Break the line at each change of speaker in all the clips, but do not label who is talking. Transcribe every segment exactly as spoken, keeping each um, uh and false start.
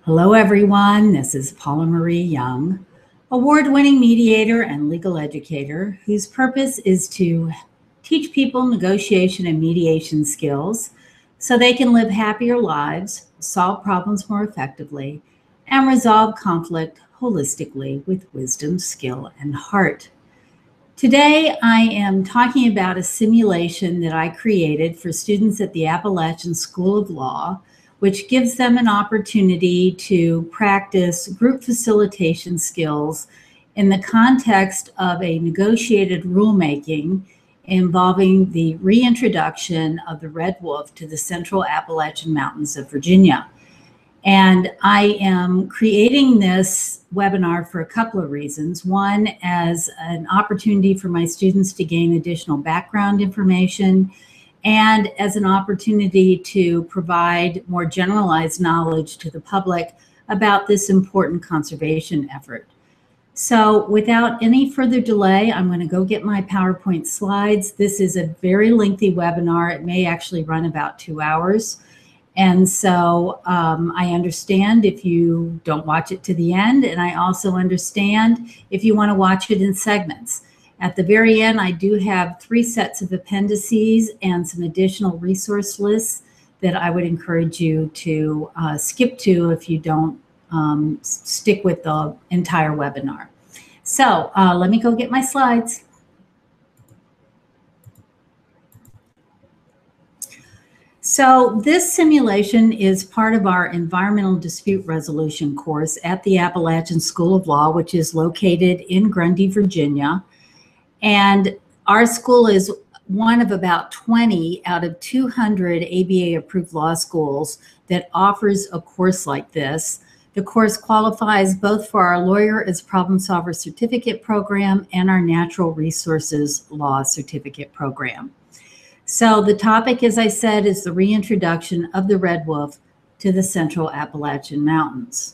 Hello, everyone. This is Paula Marie Young, award-winning mediator and legal educator whose purpose is to teach people negotiation and mediation skills so they can live happier lives, solve problems more effectively, and resolve conflict holistically with wisdom, skill, and heart. Today, I am talking about a simulation that I created for students at the Appalachian School of Law, which gives them an opportunity to practice group facilitation skills in the context of a negotiated rulemaking involving the reintroduction of the red wolf to the Central Appalachian Mountains of Virginia. And I am creating this webinar for a couple of reasons. One, as an opportunity for my students to gain additional background information, and as an opportunity to provide more generalized knowledge to the public about this important conservation effort. So without any further delay, I'm going to go get my PowerPoint slides. This is a very lengthy webinar. It may actually run about two hours. And so um, I understand if you don't watch it to the end, and I also understand if you want to watch it in segments. At the very end, I do have three sets of appendices and some additional resource lists that I would encourage you to uh, skip to if you don't um, stick with the entire webinar. So uh, let me go get my slides. So this simulation is part of our environmental dispute resolution course at the Appalachian School of Law, which is located in Grundy, Virginia. And our school is one of about twenty out of two hundred A B A approved law schools that offers a course like this. The course qualifies both for our Lawyer as Problem Solver certificate program and our Natural Resources Law certificate program. So the topic, as I said, is the reintroduction of the red wolf to the Central Appalachian Mountains.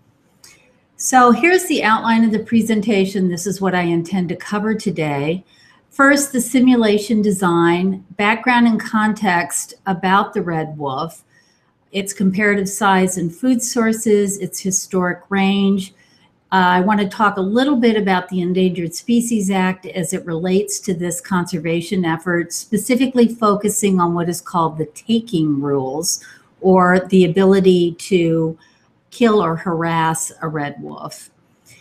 So here's the outline of the presentation. This is what I intend to cover today. First, the simulation design, background and context about the red wolf, its comparative size and food sources, its historic range. Uh, I want to talk a little bit about the Endangered Species Act as it relates to this conservation effort, specifically focusing on what is called the taking rules, or the ability to kill or harass a red wolf.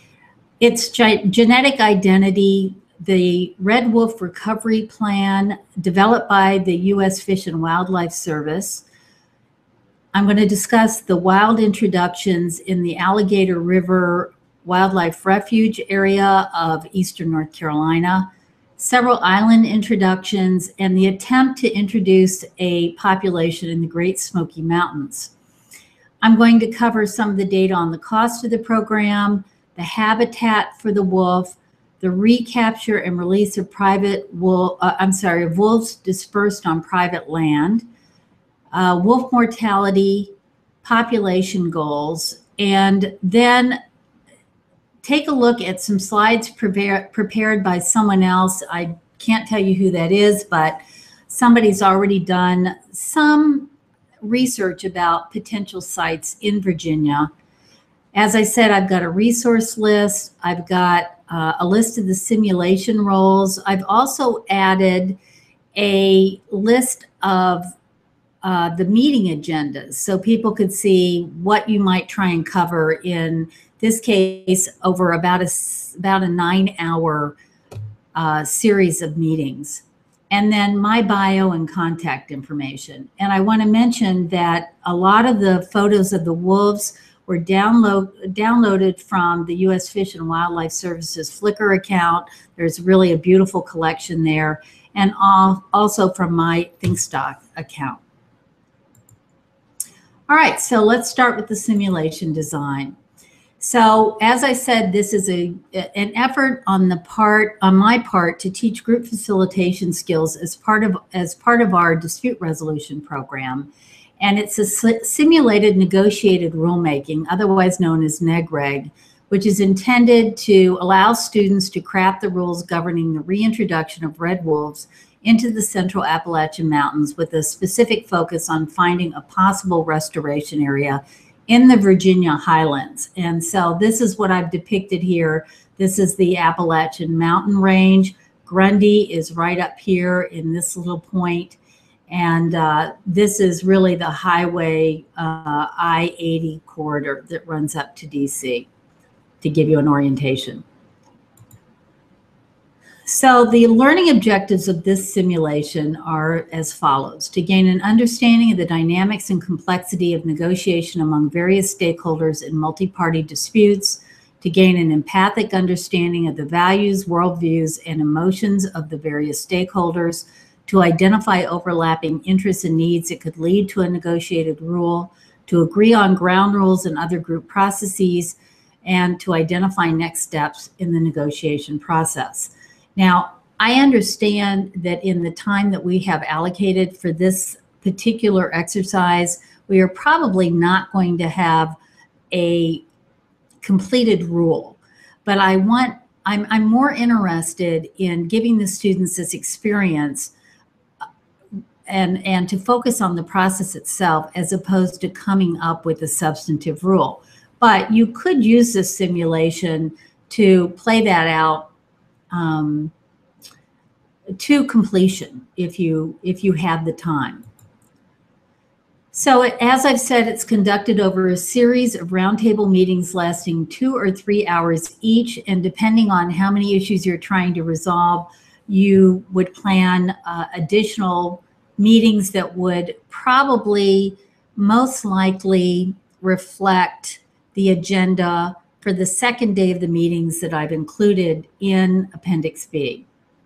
Its genetic identity, the Red Wolf Recovery Plan developed by the U S Fish and Wildlife Service. I'm going to discuss the wild introductions in the Alligator River Wildlife Refuge area of eastern North Carolina, several island introductions, and the attempt to introduce a population in the Great Smoky Mountains. I'm going to cover some of the data on the cost of the program, the habitat for the wolf, the recapture and release of private wolf, uh, I'm sorry, wolves dispersed on private land, uh, wolf mortality, population goals, and then take a look at some slides prepare, prepared by someone else. I can't tell you who that is, but somebody's already done some research about potential sites in Virginia. As I said, I've got a resource list. I've got uh, a list of the simulation roles. I've also added a list of uh, the meeting agendas so people could see what you might try and cover in this case over about a, about a nine hour uh, series of meetings. And then my bio and contact information. And I want to mention that a lot of the photos of the wolves were download, downloaded from the U S Fish and Wildlife Service's Flickr account. There's really a beautiful collection there, and all, also from my ThinkStock account. All right, so let's start with the simulation design. So as I said, this is a, an effort on the part, on my part, to teach group facilitation skills as part of, as part of our dispute resolution program. And it's a simulated negotiated rulemaking, otherwise known as NEGREG, which is intended to allow students to craft the rules governing the reintroduction of red wolves into the Central Appalachian Mountains with a specific focus on finding a possible restoration area in the Virginia highlands. And so this is what I've depicted here. This is the Appalachian mountain range. Grundy is right up here in this little point. And uh, this is really the highway uh, I eighty corridor that runs up to D C, to give you an orientation. So the learning objectives of this simulation are as follows: to gain an understanding of the dynamics and complexity of negotiation among various stakeholders in multi-party disputes, to gain an empathic understanding of the values, worldviews, and emotions of the various stakeholders, to identify overlapping interests and needs that could lead to a negotiated rule, to agree on ground rules and other group processes, and to identify next steps in the negotiation process. Now, I understand that in the time that we have allocated for this particular exercise, we are probably not going to have a completed rule, but I want, I'm, I'm more interested in giving the students this experience and, and to focus on the process itself as opposed to coming up with a substantive rule. But you could use this simulation to play that out um, to completion if you, if you have the time. So as I've said, it's conducted over a series of roundtable meetings lasting two or three hours each, and depending on how many issues you're trying to resolve, you would plan uh, additional meetings that would probably most likely reflect the agenda for the second day of the meetings that I've included in Appendix B.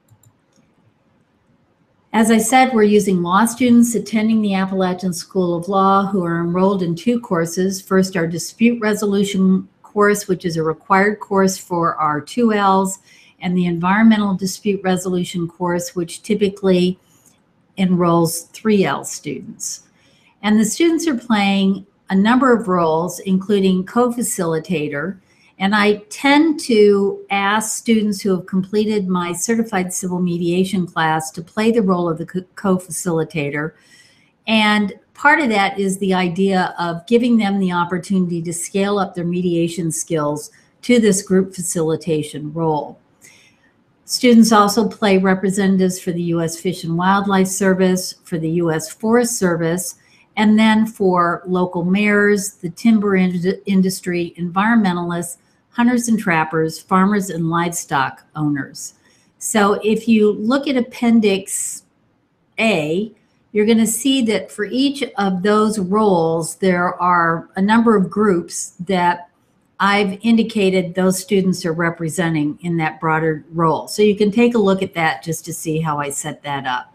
As I said, we're using law students attending the Appalachian School of Law who are enrolled in two courses. First, our dispute resolution course, which is a required course for our two L's, and the environmental dispute resolution course, which typically enrolls three L students. And the students are playing a number of roles, including co-facilitator. And I tend to ask students who have completed my certified civil mediation class to play the role of the co-facilitator. And part of that is the idea of giving them the opportunity to scale up their mediation skills to this group facilitation role. Students also play representatives for the U S Fish and Wildlife Service, for the U S Forest Service, and then for local mayors, the timber ind- industry, environmentalists, hunters and trappers, farmers and livestock owners. So if you look at Appendix A, you're going to see that for each of those roles, there are a number of groups that I've indicated those students are representing in that broader role. So you can take a look at that just to see how I set that up.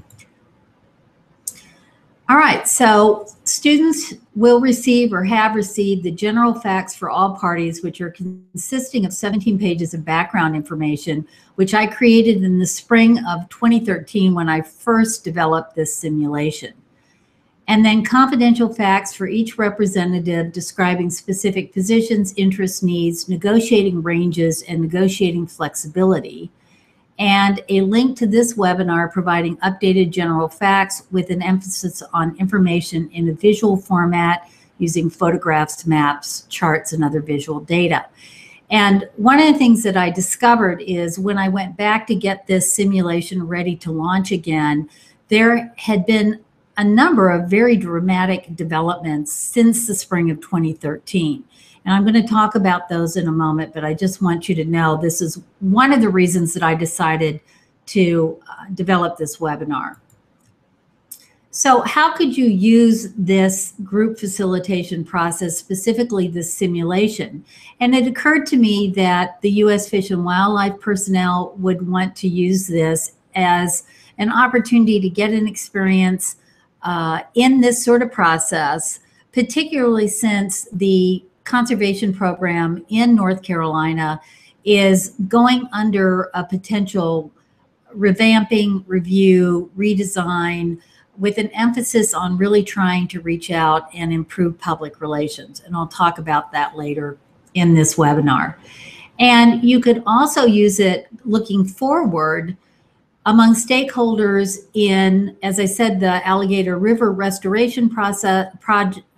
All right, so students will receive or have received the general facts for all parties, which are consisting of seventeen pages of background information, which I created in the spring of twenty thirteen when I first developed this simulation. And then confidential facts for each representative describing specific positions, interests, needs, negotiating ranges, and negotiating flexibility. And a link to this webinar providing updated general facts with an emphasis on information in a visual format using photographs, maps, charts, and other visual data. And one of the things that I discovered is when I went back to get this simulation ready to launch again, there had been a number of very dramatic developments since the spring of twenty thirteen. And I'm going to talk about those in a moment, but I just want you to know this is one of the reasons that I decided to uh, develop this webinar. So how could you use this group facilitation process, specifically this simulation? And it occurred to me that the U S Fish and Wildlife personnel would want to use this as an opportunity to get an experience uh, in this sort of process, particularly since the conservation program in North Carolina is going under a potential revamping, review, redesign, with an emphasis on really trying to reach out and improve public relations. And I'll talk about that later in this webinar. And you could also use it looking forward among stakeholders in, as I said, the Alligator River restoration process, project,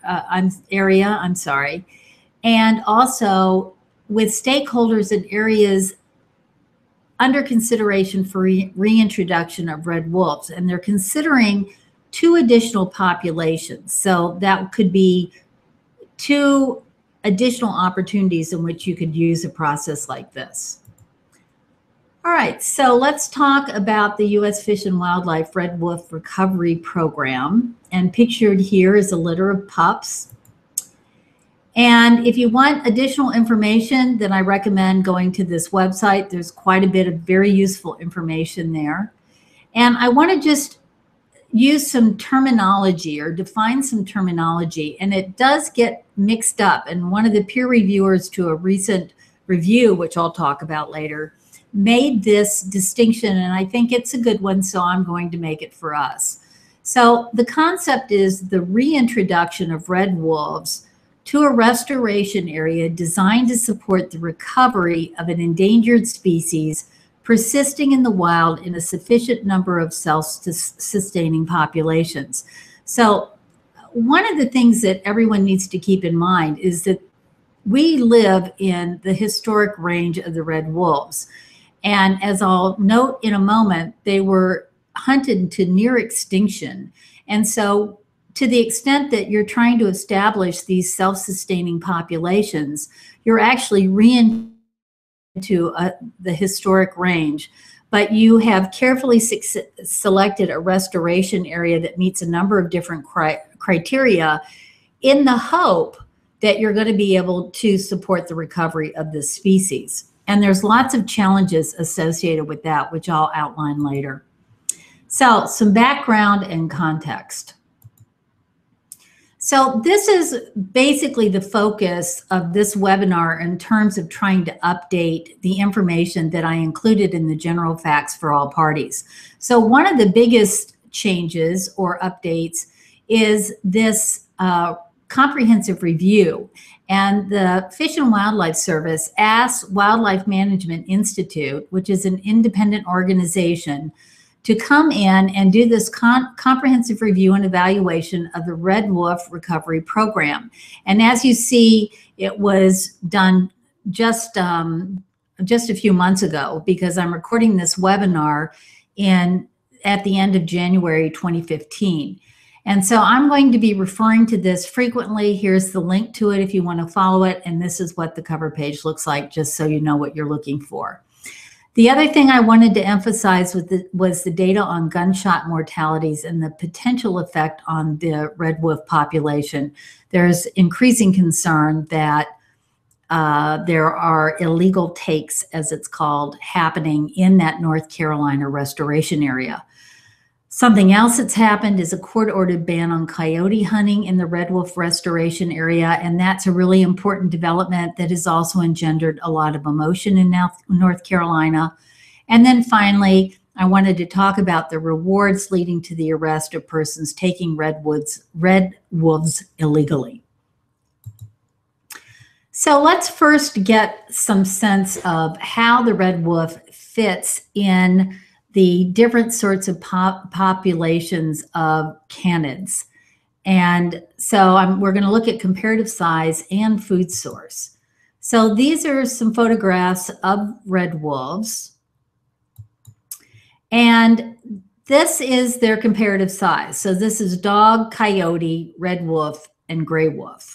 uh, I'm area, I'm sorry, and also with stakeholders in areas under consideration for re reintroduction of red wolves, and they're considering two additional populations. So that could be two additional opportunities in which you could use a process like this. All right, so let's talk about the U S Fish and Wildlife Red Wolf Recovery Program. And pictured here is a litter of pups. And if you want additional information, then I recommend going to this website. There's quite a bit of very useful information there. And I want to just use some terminology or define some terminology, and it does get mixed up. And one of the peer reviewers to a recent review, which I'll talk about later, made this distinction, and I think it's a good one, so I'm going to make it for us. So the concept is the reintroduction of red wolves to a restoration area designed to support the recovery of an endangered species persisting in the wild in a sufficient number of self-sustaining populations. So one of the things that everyone needs to keep in mind is that we live in the historic range of the red wolves. And as I'll note in a moment, they were hunted to near extinction. And so to the extent that you're trying to establish these self-sustaining populations, you're actually reintroducing to uh, the historic range, but you have carefully selected a restoration area that meets a number of different cri criteria in the hope that you're going to be able to support the recovery of this species. And there's lots of challenges associated with that, which I'll outline later. So some background and context. So this is basically the focus of this webinar in terms of trying to update the information that I included in the general facts for all parties. So one of the biggest changes or updates is this uh, comprehensive review. And the Fish and Wildlife Service asked Wildlife Management Institute, which is an independent organization, to come in and do this con comprehensive review and evaluation of the Red Wolf Recovery Program. And as you see, it was done just, um, just a few months ago, because I'm recording this webinar in, at the end of January twenty fifteen. And so I'm going to be referring to this frequently. Here's the link to it if you want to follow it. And this is what the cover page looks like, just so you know what you're looking for. The other thing I wanted to emphasize with the, was the data on gunshot mortalities and the potential effect on the red wolf population. There's increasing concern that uh, there are illegal takes, as it's called, happening in that North Carolina restoration area. Something else that's happened is a court-ordered ban on coyote hunting in the red wolf restoration area, and that's a really important development that has also engendered a lot of emotion in North Carolina. And then finally, I wanted to talk about the rewards leading to the arrest of persons taking red, woods, red wolves illegally. So let's first get some sense of how the red wolf fits in the different sorts of pop populations of canids. And so I'm, we're going to look at comparative size and food source. So these are some photographs of red wolves. And this is their comparative size. So this is dog, coyote, red wolf, and gray wolf.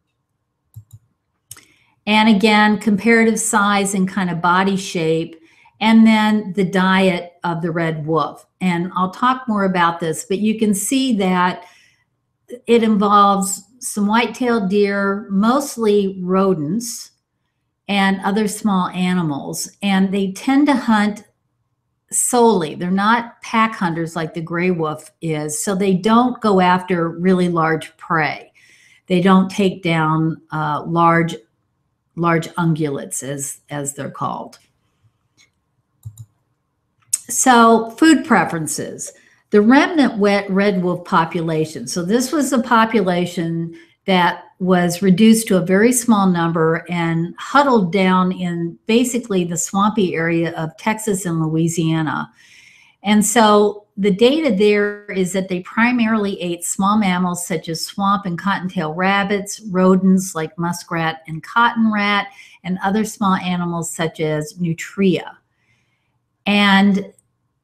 And again, comparative size and kind of body shape. And then the diet of the red wolf. And I'll talk more about this, but you can see that it involves some white-tailed deer, mostly rodents, and other small animals. And they tend to hunt solely. They're not pack hunters like the gray wolf is, so they don't go after really large prey. They don't take down uh, large, large ungulates, as, as they're called. So food preferences, the remnant wet red wolf population. So this was a population that was reduced to a very small number and huddled down in basically the swampy area of Texas and Louisiana. And so the data there is that they primarily ate small mammals such as swamp and cottontail rabbits, rodents like muskrat and cotton rat, and other small animals such as nutria. And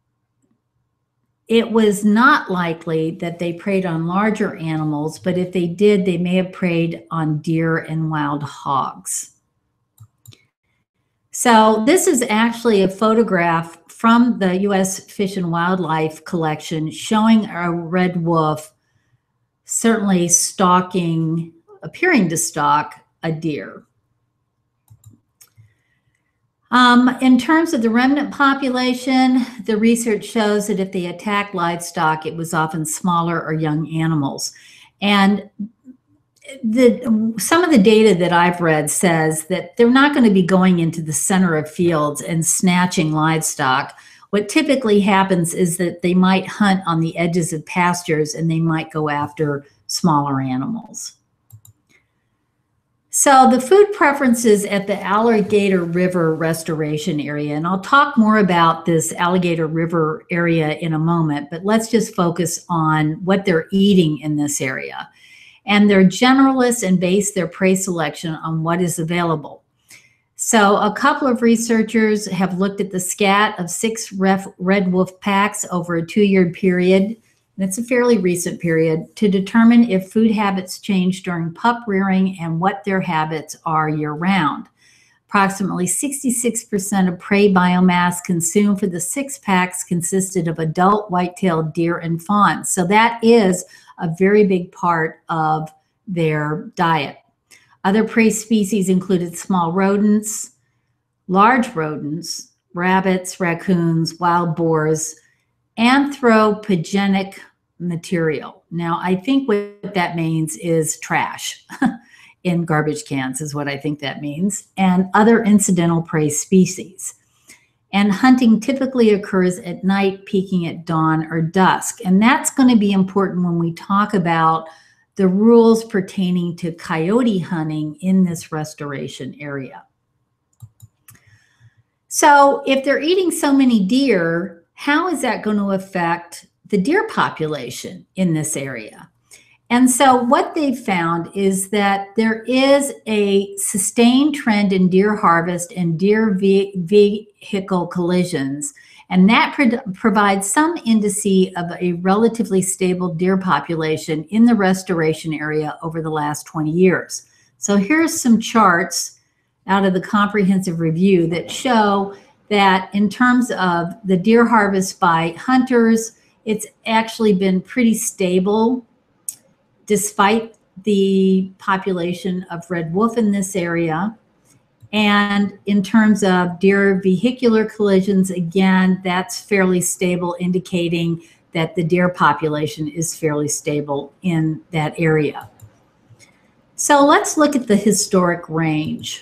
it was not likely that they preyed on larger animals, but if they did, they may have preyed on deer and wild hogs. So this is actually a photograph from the U S Fish and Wildlife collection showing a red wolf certainly stalking, appearing to stalk a deer. Um, in terms of the remnant population, the research shows that if they attacked livestock, it was often smaller or young animals. And the, some of the data that I've read says that they're not going to be going into the center of fields and snatching livestock. What typically happens is that they might hunt on the edges of pastures and they might go after smaller animals. So the food preferences at the Alligator River restoration area, and I'll talk more about this Alligator River area in a moment, but let's just focus on what they're eating in this area. And they're generalists and base their prey selection on what is available. So a couple of researchers have looked at the scat of six ref, red wolf packs over a two-year period. That's a fairly recent period, to determine if food habits change during pup rearing and what their habits are year-round. Approximately sixty-six percent of prey biomass consumed for the six packs consisted of adult white-tailed deer and fawns. So that is a very big part of their diet. Other prey species included small rodents, large rodents, rabbits, raccoons, wild boars, anthropogenic material. Now, I think what that means is trash in garbage cans is what I think that means, and other incidental prey species. And hunting typically occurs at night, peaking at dawn or dusk. And that's going to be important when we talk about the rules pertaining to coyote hunting in this restoration area. So if they're eating so many deer, how is that going to affect the deer population in this area? And so what they've found is that there is a sustained trend in deer harvest and deer ve vehicle collisions, and that pro provides some indice of a relatively stable deer population in the restoration area over the last twenty years. So here's some charts out of the comprehensive review that show that in terms of the deer harvest by hunters, it's actually been pretty stable despite the population of red wolf in this area. And in terms of deer vehicular collisions, again, that's fairly stable, indicating that the deer population is fairly stable in that area. So let's look at the historic range.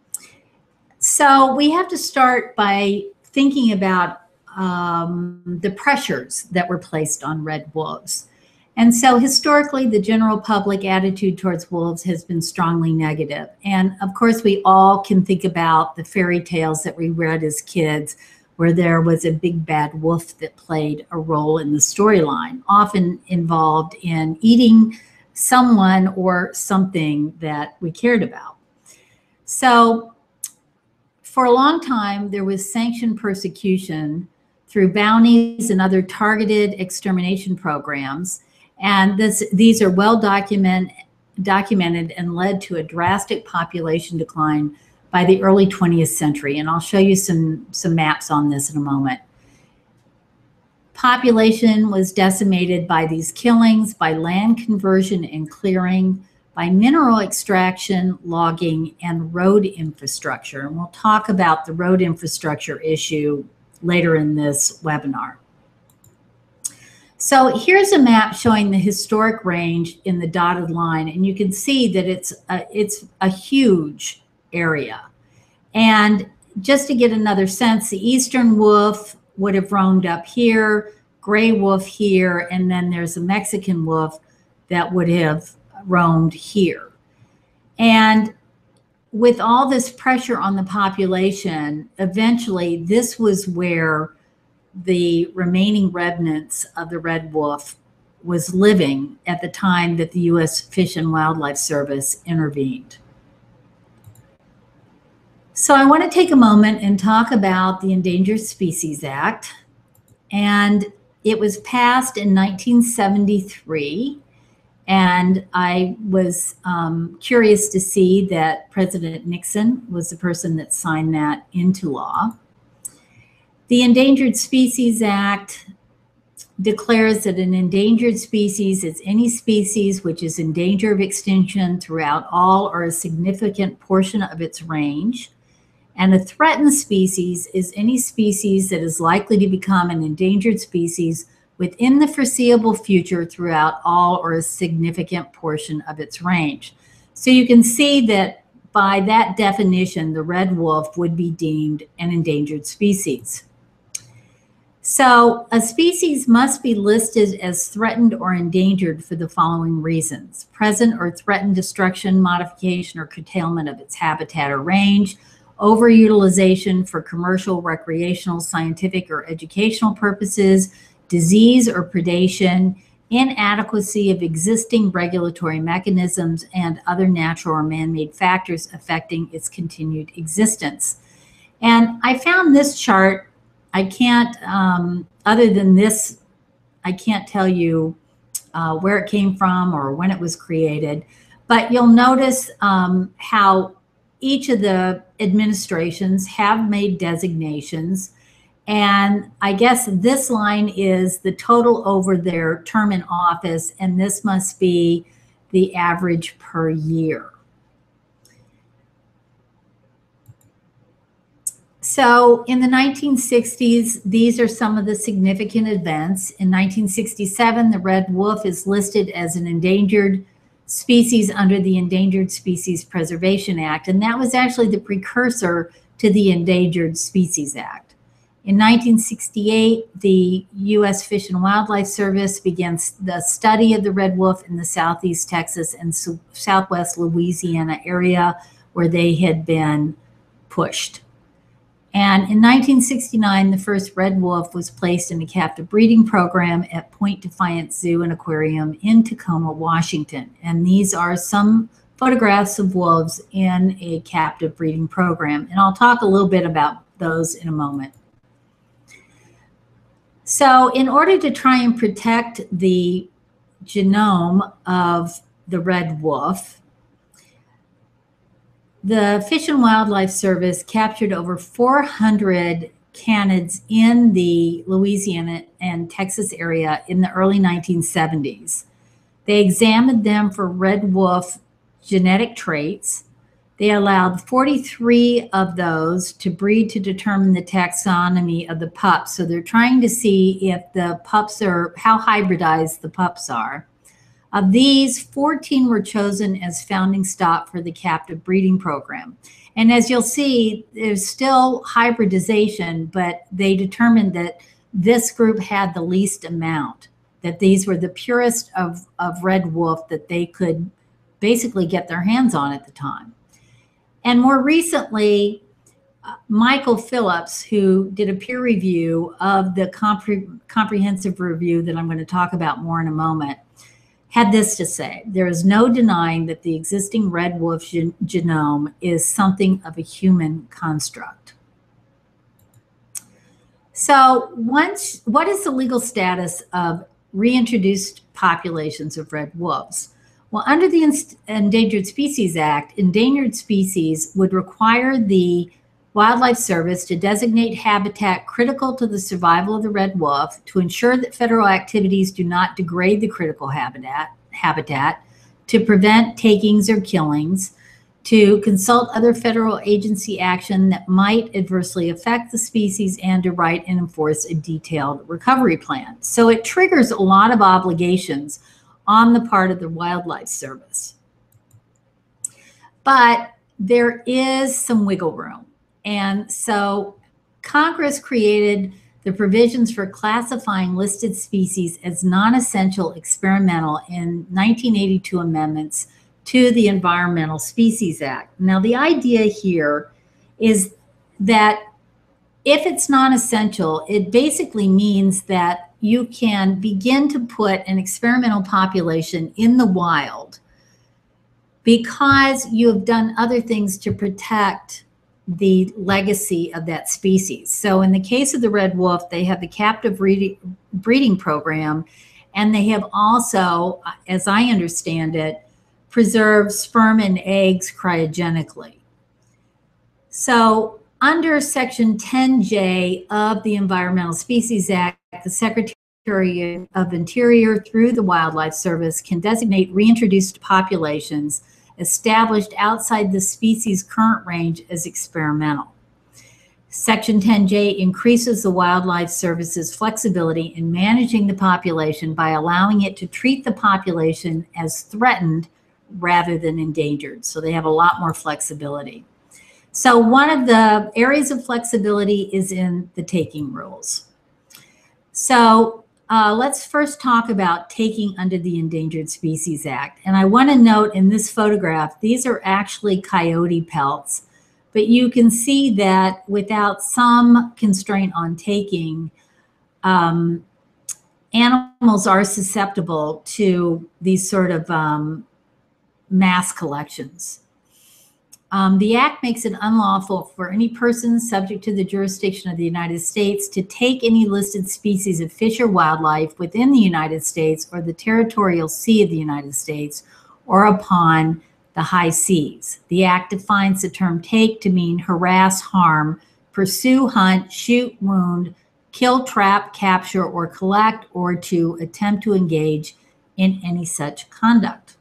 So we have to start by thinking about um, the pressures that were placed on red wolves. And so historically, the general public attitude towards wolves has been strongly negative. And of course, we all can think about the fairy tales that we read as kids, where there was a big bad wolf that played a role in the storyline, often involved in eating someone or something that we cared about. So for a long time, there was sanctioned persecution through bounties and other targeted extermination programs. And this, these are well document, documented and led to a drastic population decline by the early twentieth century. And I'll show you some, some maps on this in a moment. Population was decimated by these killings, by land conversion and clearing, by mineral extraction, logging, and road infrastructure. And we'll talk about the road infrastructure issue later in this webinar. So here's a map showing the historic range in the dotted line, and you can see that it's a, it's a huge area. And just to get another sense, the eastern wolf would have roamed up here, gray wolf here, and then there's a Mexican wolf that would have roamed here. And with all this pressure on the population, eventually this was where the remaining remnants of the red wolf was living at the time that the U S Fish and Wildlife Service intervened. So I want to take a moment and talk about the Endangered Species Act. And it was passed in nineteen seventy-three. And I was um, curious to see that President Nixon was the person that signed that into law. The Endangered Species Act declares that an endangered species is any species which is in danger of extinction throughout all or a significant portion of its range. And a threatened species is any species that is likely to become an endangered species within the foreseeable future throughout all or a significant portion of its range. So you can see that by that definition, the red wolf would be deemed an endangered species. So a species must be listed as threatened or endangered for the following reasons: present or threatened destruction, modification, or curtailment of its habitat or range, overutilization for commercial, recreational, scientific, or educational purposes, disease or predation, inadequacy of existing regulatory mechanisms, and other natural or man-made factors affecting its continued existence. And I found this chart. I can't, um, other than this, I can't tell you uh, where it came from or when it was created, but you'll notice um, how each of the administrations have made designations. And I guess this line is the total over their term in office, and this must be the average per year. So in the nineteen sixties, these are some of the significant events. In nineteen sixty-seven, the red wolf is listed as an endangered species under the Endangered Species Preservation Act, and that was actually the precursor to the Endangered Species Act. In nineteen sixty-eight, the U S Fish and Wildlife Service began the study of the red wolf in the southeast Texas and southwest Louisiana area where they had been pushed. And in nineteen sixty-nine, the first red wolf was placed in a captive breeding program at Point Defiance Zoo and Aquarium in Tacoma, Washington. And these are some photographs of wolves in a captive breeding program. And I'll talk a little bit about those in a moment. So in order to try and protect the genome of the red wolf, the Fish and Wildlife Service captured over four hundred canids in the Louisiana and Texas area in the early nineteen seventies. They examined them for red wolf genetic traits. They allowed forty-three of those to breed to determine the taxonomy of the pups. So they're trying to see if the pups are, how hybridized the pups are. Of these, fourteen were chosen as founding stock for the captive breeding program. And as you'll see, there's still hybridization, but they determined that this group had the least amount, that these were the purest of, of red wolf that they could basically get their hands on at the time. And more recently, uh, Michael Phillips, who did a peer review of the compre comprehensive review that I'm going to talk about more in a moment, had this to say: there is no denying that the existing red wolf gen genome is something of a human construct. So once, what is the legal status of reintroduced populations of red wolves? Well, under the Endangered Species Act, endangered species would require the Wildlife Service to designate habitat critical to the survival of the red wolf, to ensure that federal activities do not degrade the critical habitat, habitat, to prevent takings or killings, to consult other federal agency action that might adversely affect the species, and to write and enforce a detailed recovery plan. So it triggers a lot of obligations on the part of the Wildlife Service. But there is some wiggle room. And so Congress created the provisions for classifying listed species as non-essential experimental in nineteen eighty-two amendments to the Environmental Species Act. Now, the idea here is that if it's non-essential, it basically means that you can begin to put an experimental population in the wild because you have done other things to protect the legacy of that species. So in the case of the red wolf, they have the captive breeding program, and they have also, as I understand it, preserved sperm and eggs cryogenically. So under Section ten J of the Environmental Species Act, the Secretary of Interior, through the Wildlife Service, can designate reintroduced populations established outside the species' current range as experimental. Section ten J increases the Wildlife Service's flexibility in managing the population by allowing it to treat the population as threatened rather than endangered. So they have a lot more flexibility. So one of the areas of flexibility is in the taking rules. So uh, let's first talk about taking under the Endangered Species Act. And I want to note in this photograph, these are actually coyote pelts, but you can see that without some constraint on taking, um, animals are susceptible to these sort of um, mass collections. Um, the Act makes it unlawful for any person subject to the jurisdiction of the United States to take any listed species of fish or wildlife within the United States or the territorial sea of the United States or upon the high seas. The Act defines the term take to mean harass, harm, pursue, hunt, shoot, wound, kill, trap, capture, or collect, or to attempt to engage in any such conduct.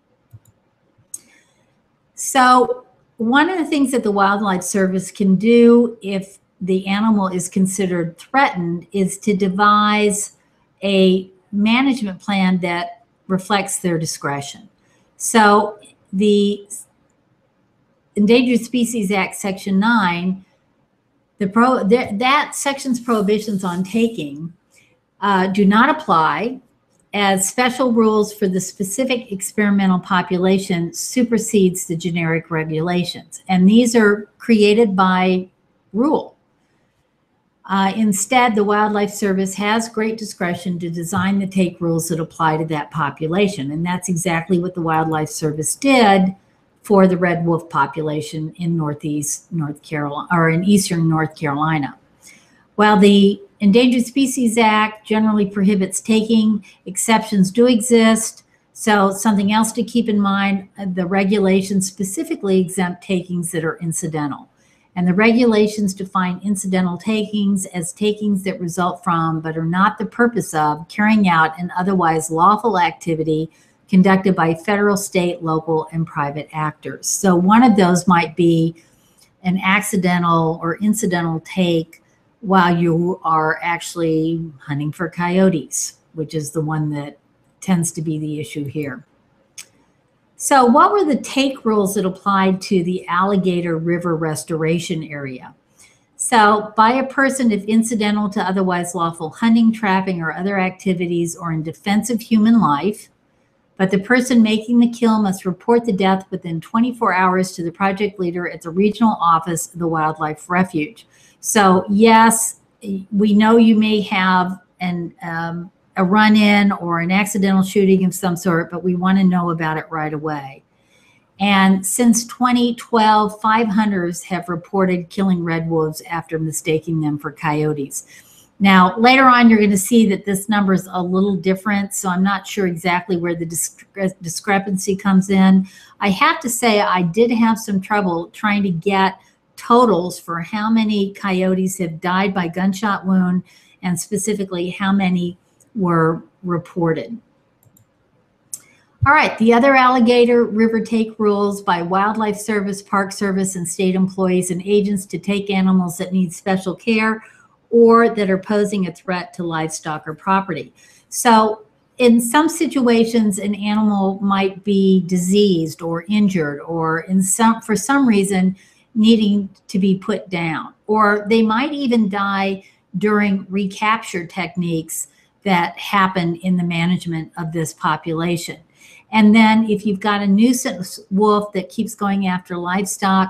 So one of the things that the Wildlife Service can do if the animal is considered threatened is to devise a management plan that reflects their discretion. So the Endangered Species Act, Section nine, the pro, the, that section's prohibitions on taking uh, do not apply, as special rules for the specific experimental population supersedes the generic regulations. And these are created by rule. Uh, instead, the Wildlife Service has great discretion to design the take rules that apply to that population. And that's exactly what the Wildlife Service did for the red wolf population in Northeast North Carolina, or in Eastern North Carolina. While the Endangered Species Act generally prohibits taking, exceptions do exist. So something else to keep in mind, the regulations specifically exempt takings that are incidental. And the regulations define incidental takings as takings that result from, but are not the purpose of, carrying out an otherwise lawful activity conducted by federal, state, local, and private actors. So one of those might be an accidental or incidental take while you are actually hunting for coyotes, which is the one that tends to be the issue here. So what were the take rules that applied to the Alligator River restoration area? So by a person if incidental to otherwise lawful hunting, trapping, or other activities or in defense of human life, but the person making the kill must report the death within twenty-four hours to the project leader at the regional office of the Wildlife Refuge. So yes, we know you may have an, um, a run-in or an accidental shooting of some sort, but we want to know about it right away. And since twenty twelve, five hunters have reported killing red wolves after mistaking them for coyotes. Now, later on, you're going to see that this number is a little different, so I'm not sure exactly where the discre discrepancy comes in. I have to say I did have some trouble trying to get totals for how many coyotes have died by gunshot wound and specifically how many were reported. All right, the other alligator river take rules by Wildlife Service, Park Service, and state employees and agents to take animals that need special care or that are posing a threat to livestock or property. So in some situations, an animal might be diseased or injured or in some, for some reason needing to be put down, or they might even die during recapture techniques that happen in the management of this population. And then if you've got a nuisance wolf that keeps going after livestock,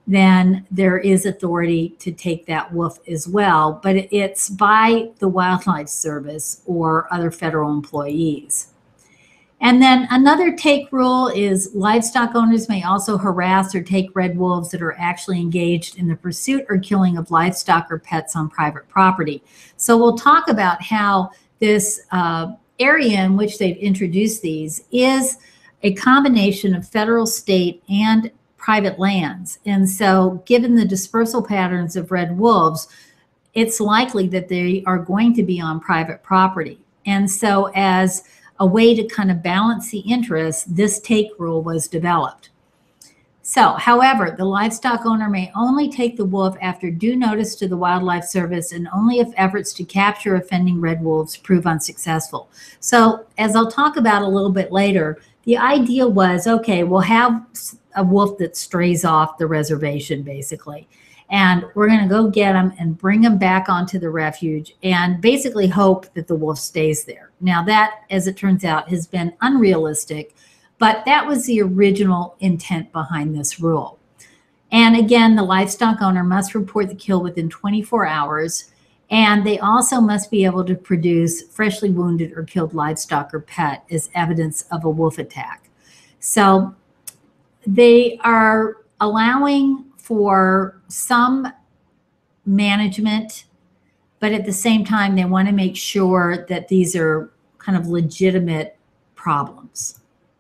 then there is authority to take that wolf as well, but it's by the Wildlife Service or other federal employees. And then another take rule is livestock owners may also harass or take red wolves that are actually engaged in the pursuit or killing of livestock or pets on private property. So we'll talk about how this uh, area in which they've introduced these is a combination of federal, state, and private lands. And so given the dispersal patterns of red wolves, it's likely that they are going to be on private property. And so as a way to kind of balance the interests, this take rule was developed. So, however, the livestock owner may only take the wolf after due notice to the Wildlife Service and only if efforts to capture offending red wolves prove unsuccessful. So, as I'll talk about a little bit later, the idea was, okay, we'll have a wolf that strays off the reservation, basically. And we're going to go get them and bring them back onto the refuge and basically hope that the wolf stays there. Now that, as it turns out, has been unrealistic, but that was the original intent behind this rule. And again, the livestock owner must report the kill within twenty-four hours, and they also must be able to produce freshly wounded or killed livestock or pet as evidence of a wolf attack. So they are allowing for some management, but at the same time, they want to make sure that these are kind of legitimate problems.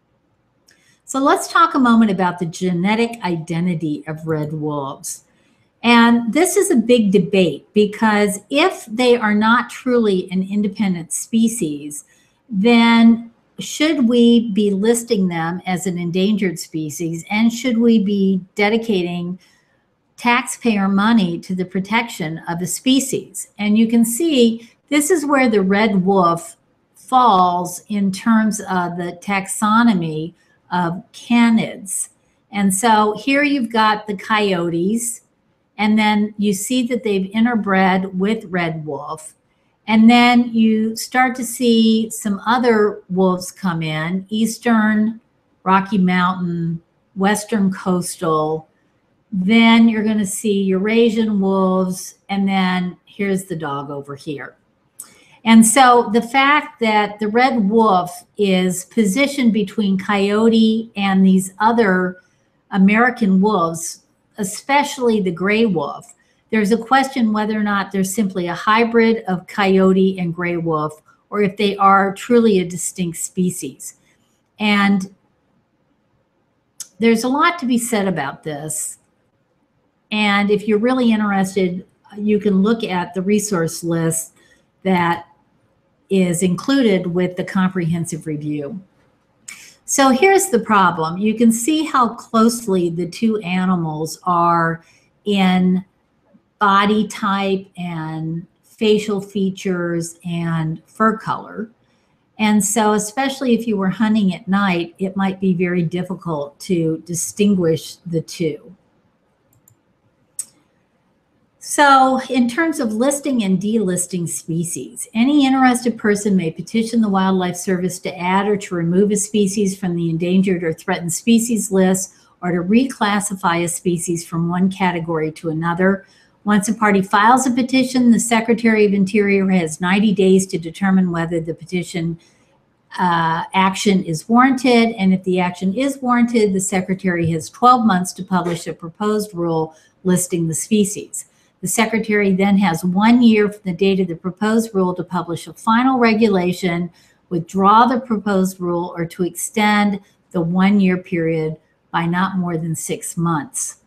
So let's talk a moment about the genetic identity of red wolves. And this is a big debate because if they are not truly an independent species, then should we be listing them as an endangered species, and should we be dedicating taxpayer money to the protection of a species? And you can see this is where the red wolf falls in terms of the taxonomy of canids. And so here you've got the coyotes, and then you see that they've interbred with red wolf. And then you start to see some other wolves come in: Eastern, Rocky Mountain, Western Coastal. Then you're going to see Eurasian wolves, and then here's the dog over here. And so the fact that the red wolf is positioned between coyote and these other American wolves, especially the gray wolf, there's a question whether or not they're simply a hybrid of coyote and gray wolf, or if they are truly a distinct species. And there's a lot to be said about this. And if you're really interested, you can look at the resource list that is included with the comprehensive review. So here's the problem. You can see how closely the two animals are in body type and facial features and fur color. And so especially if you were hunting at night, it might be very difficult to distinguish the two. So in terms of listing and delisting species, any interested person may petition the Wildlife Service to add or to remove a species from the endangered or threatened species list, or to reclassify a species from one category to another. Once a party files a petition, the Secretary of Interior has ninety days to determine whether the petition uh, action is warranted. And if the action is warranted, the Secretary has twelve months to publish a proposed rule listing the species. The Secretary then has one year from the date of the proposed rule to publish a final regulation, withdraw the proposed rule, or to extend the one-year period by not more than six months.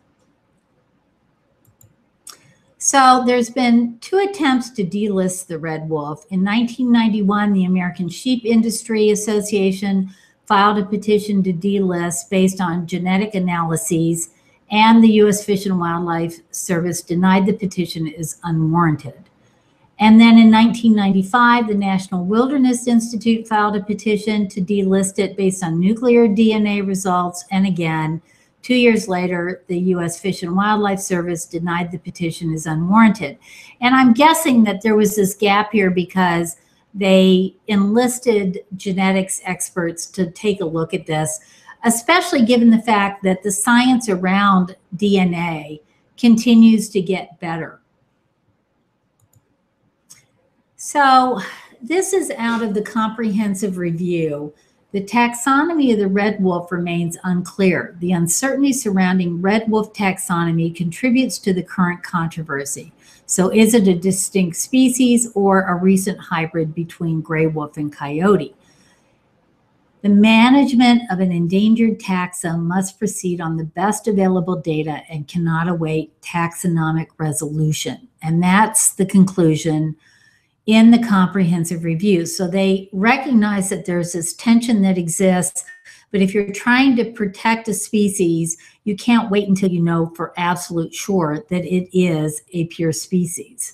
So there's been two attempts to delist the red wolf. In nineteen ninety-one, the American Sheep Industry Association filed a petition to delist based on genetic analyses, and the U S Fish and Wildlife Service denied the petition as unwarranted. And then in nineteen ninety-five, the National Wilderness Institute filed a petition to delist it based on nuclear D N A results. And again, two years later, the U S Fish and Wildlife Service denied the petition as unwarranted. And I'm guessing that there was this gap here because they enlisted genetics experts to take a look at this. especially given the fact that the science around D N A continues to get better. So this is out of the comprehensive review. The taxonomy of the red wolf remains unclear. The uncertainty surrounding red wolf taxonomy contributes to the current controversy. So is it a distinct species or a recent hybrid between gray wolf and coyote? The management of an endangered taxon must proceed on the best available data and cannot await taxonomic resolution. And that's the conclusion in the comprehensive review. So they recognize that there's this tension that exists, but if you're trying to protect a species, you can't wait until you know for absolute sure that it is a pure species.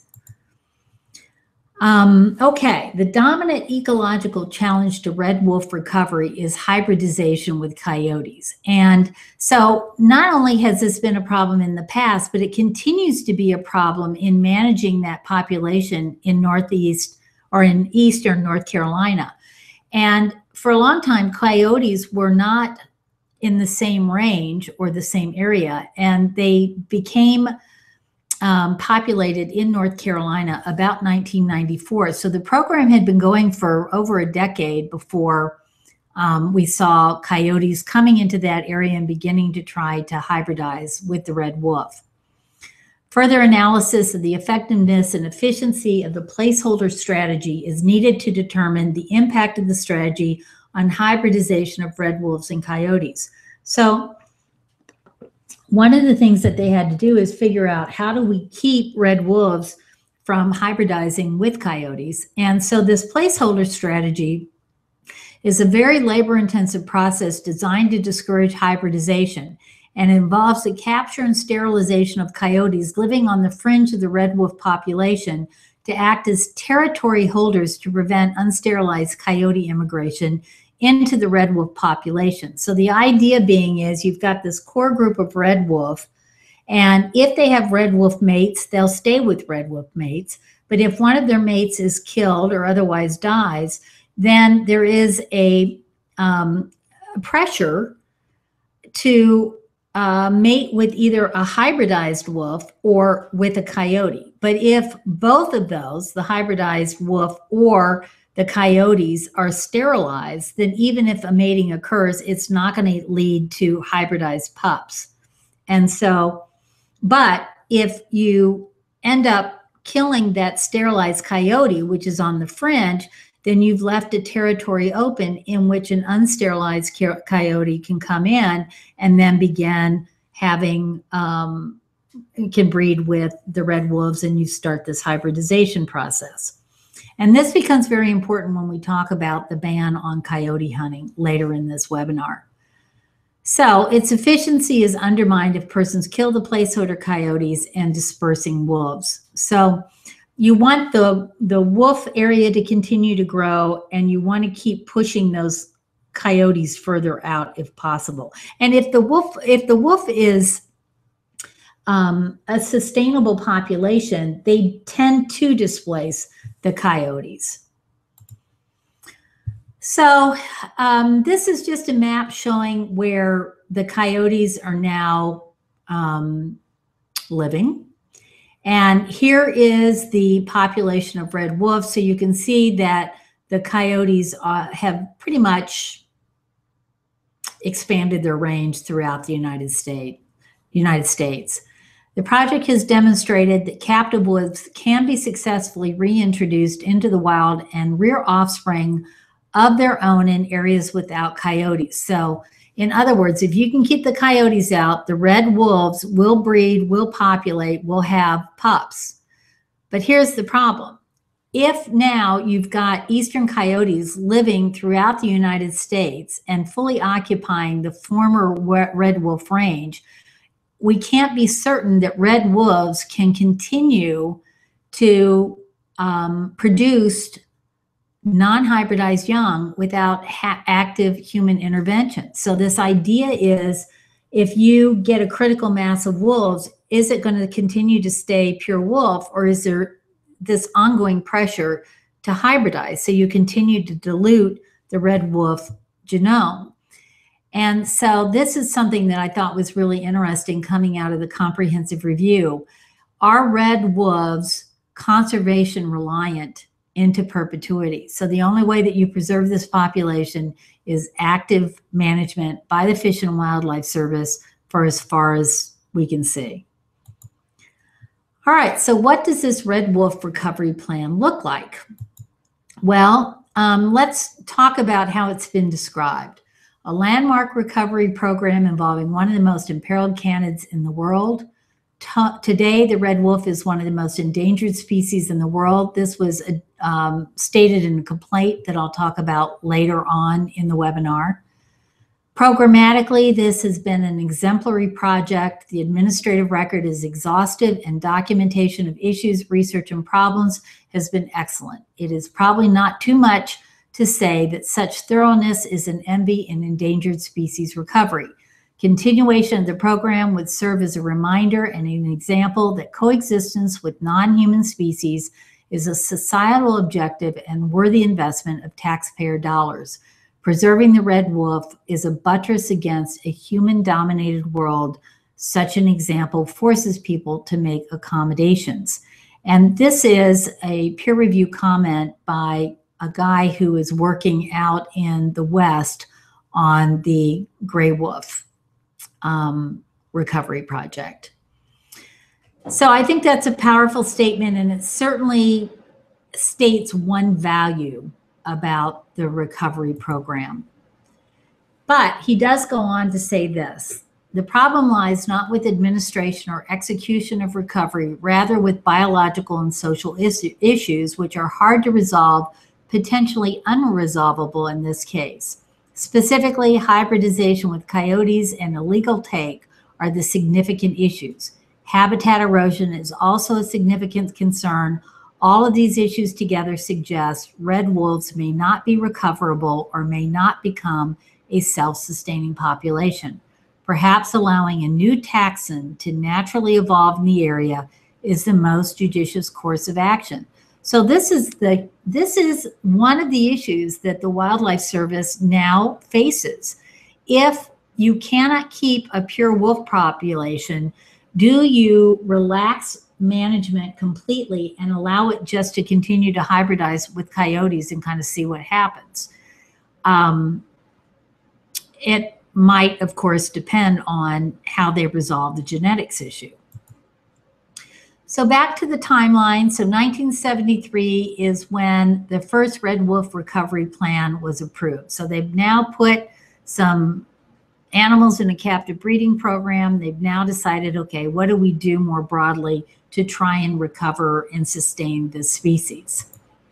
Um, okay, the dominant ecological challenge to red wolf recovery is hybridization with coyotes. And so not only has this been a problem in the past, but it continues to be a problem in managing that population in Northeast or in Eastern North Carolina. And for a long time, coyotes were not in the same range or the same area, and they became Um, populated in North Carolina about nineteen ninety-four. So the program had been going for over a decade before um, we saw coyotes coming into that area and beginning to try to hybridize with the red wolf. Further analysis of the effectiveness and efficiency of the placeholder strategy is needed to determine the impact of the strategy on hybridization of red wolves and coyotes. So one of the things that they had to do is figure out, how do we keep red wolves from hybridizing with coyotes? And so this placeholder strategy is a very labor-intensive process designed to discourage hybridization, and involves the capture and sterilization of coyotes living on the fringe of the red wolf population to act as territory holders to prevent unsterilized coyote immigration into the red wolf population. So the idea being is, you've got this core group of red wolf, and if they have red wolf mates, they'll stay with red wolf mates. But if one of their mates is killed or otherwise dies, then there is a um, pressure to uh, mate with either a hybridized wolf or with a coyote. But if both of those, the hybridized wolf or the coyotes, are sterilized, then even if a mating occurs, it's not going to lead to hybridized pups. And so, but if you end up killing that sterilized coyote, which is on the fringe, then you've left a territory open in which an unsterilized coyote can come in and then begin having, um, can breed with the red wolves, and you start this hybridization process. And this becomes very important when we talk about the ban on coyote hunting later in this webinar. So its efficiency is undermined if persons kill the placeholder coyotes and dispersing wolves. So you want the, the wolf area to continue to grow, and you want to keep pushing those coyotes further out if possible. And if the wolf, if the wolf is um, a sustainable population, they tend to displace the coyotes. So um, this is just a map showing where the coyotes are now um, living. And here is the population of red wolves. So you can see that the coyotes uh, have pretty much expanded their range throughout the United States. United States. The project has demonstrated that captive wolves can be successfully reintroduced into the wild and rear offspring of their own in areas without coyotes. So in other words, if you can keep the coyotes out, the red wolves will breed, will populate, will have pups. But here's the problem. If now you've got eastern coyotes living throughout the United States and fully occupying the former red wolf range, we can't be certain that red wolves can continue to um, produce non-hybridized young without active human intervention. So this idea is, if you get a critical mass of wolves, is it going to continue to stay pure wolf, or is there this ongoing pressure to hybridize? So you continue to dilute the red wolf genome. And so this is something that I thought was really interesting coming out of the comprehensive review. Are red wolves conservation reliant into perpetuity? So the only way that you preserve this population is active management by the Fish and Wildlife Service for as far as we can see. All right, so what does this red wolf recovery plan look like? Well, um, let's talk about how it's been described. A landmark recovery program involving one of the most imperiled canids in the world. T- today, the red wolf is one of the most endangered species in the world. This was um, stated in a complaint that I'll talk about later on in the webinar. Programmatically, this has been an exemplary project. The administrative record is exhaustive and documentation of issues, research, and problems has been excellent. It is probably not too much to say that such thoroughness is an envy in endangered species recovery. Continuation of the program would serve as a reminder and an example that coexistence with non-human species is a societal objective and worthy investment of taxpayer dollars. Preserving the red wolf is a buttress against a human-dominated world. Such an example forces people to make accommodations. And this is a peer review comment by a guy who is working out in the West on the gray wolf um, recovery project. So I think that's a powerful statement, and it certainly states one value about the recovery program. But he does go on to say this: the problem lies not with administration or execution of recovery, rather with biological and social issues, which are hard to resolve, potentially unresolvable in this case. Specifically, hybridization with coyotes and illegal take are the significant issues. Habitat erosion is also a significant concern. All of these issues together suggest red wolves may not be recoverable or may not become a self-sustaining population. Perhaps allowing a new taxon to naturally evolve in the area is the most judicious course of action. So this is the this is one of the issues that the Wildlife Service now faces. If you cannot keep a pure wolf population, do you relax management completely and allow it just to continue to hybridize with coyotes and kind of see what happens? Um, it might, of course, depend on how they resolve the genetics issue. So back to the timeline. So nineteen seventy-three is when the first red wolf recovery plan was approved. So they've now put some animals in a captive breeding program. They've now decided, okay, what do we do more broadly to try and recover and sustain this species?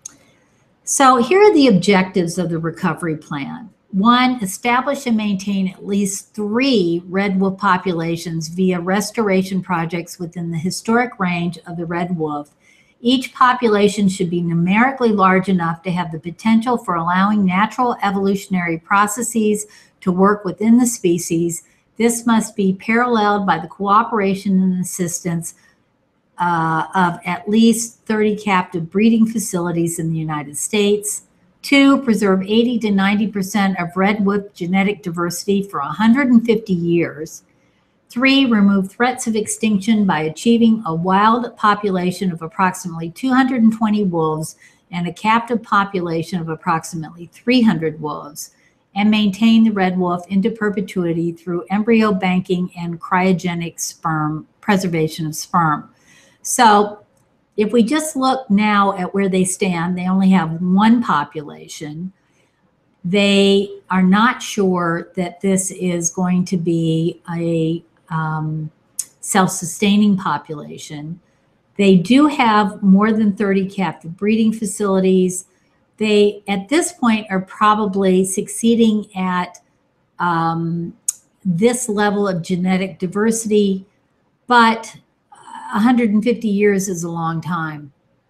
So here are the objectives of the recovery plan. One, establish and maintain at least three red wolf populations via restoration projects within the historic range of the red wolf. Each population should be numerically large enough to have the potential for allowing natural evolutionary processes to work within the species. This must be paralleled by the cooperation and assistance uh, of at least thirty captive breeding facilities in the United States. Two, preserve eighty to ninety percent of red wolf genetic diversity for one hundred fifty years. Three, remove threats of extinction by achieving a wild population of approximately two hundred twenty wolves and a captive population of approximately three hundred wolves, and maintain the red wolf into perpetuity through embryo banking and cryogenic sperm preservation of sperm. So if we just look now at where they stand, they only have one population. They are not sure that this is going to be a um, self-sustaining population. They do have more than thirty captive breeding facilities. They, at this point, are probably succeeding at um, this level of genetic diversity, but one hundred fifty years is a long time.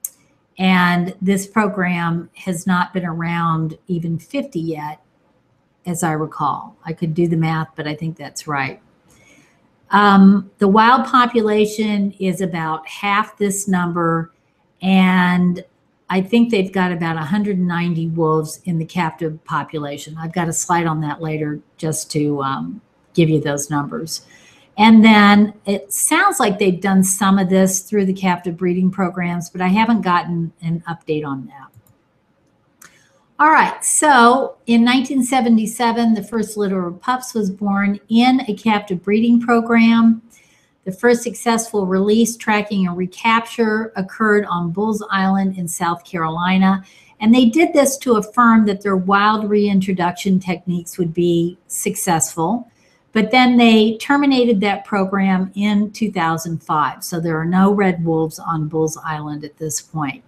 And this program has not been around even fifty yet, as I recall. I could do the math, but I think that's right. Um, the wild population is about half this number, and I think they've got about one hundred ninety wolves in the captive population. I've got a slide on that later just to um, give you those numbers. And then it sounds like they've done some of this through the captive breeding programs, but I haven't gotten an update on that. All right, so in nineteen seventy-seven, the first litter of pups was born in a captive breeding program. The first successful release, tracking, and recapture occurred on Bulls Island in South Carolina. And they did this to affirm that their wild reintroduction techniques would be successful. But then they terminated that program in two thousand five. So there are no red wolves on Bulls Island at this point.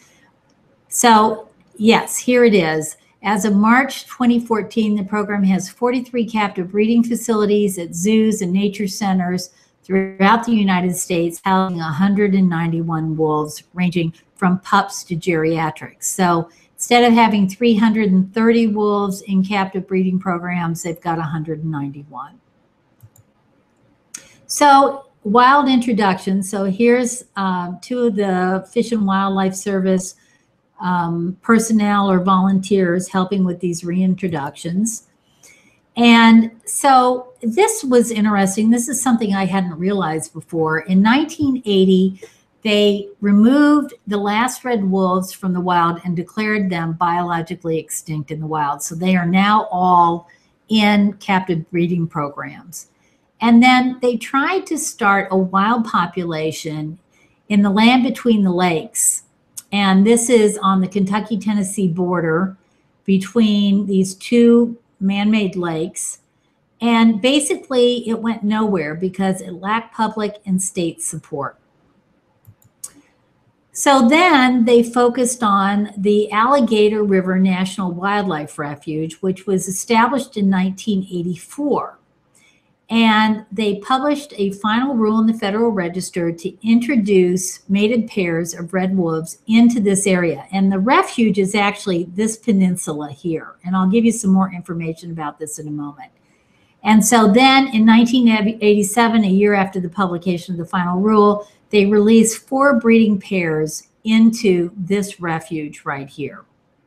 So yes, here it is. As of March twenty fourteen, the program has forty-three captive breeding facilities at zoos and nature centers throughout the United States, housing one hundred ninety-one wolves, ranging from pups to geriatrics. So instead of having three hundred thirty wolves in captive breeding programs, they've got one hundred ninety-one. So wild introduction. So here's uh, two of the Fish and Wildlife Service um, personnel or volunteers helping with these reintroductions. And so this was interesting. This is something I hadn't realized before. In nineteen eighty, they removed the last red wolves from the wild and declared them biologically extinct in the wild. So they are now all in captive breeding programs. And then they tried to start a wild population in the land between the lakes. And this is on the Kentucky-Tennessee border between these two man-made lakes. And basically it went nowhere because it lacked public and state support. So then they focused on the Alligator River National Wildlife Refuge, which was established in nineteen eighty-four. And they published a final rule in the Federal Register to introduce mated pairs of red wolves into this area. And the refuge is actually this peninsula here. And I'll give you some more information about this in a moment. And so then in nineteen eighty-seven, a year after the publication of the final rule, they released four breeding pairs into this refuge right here.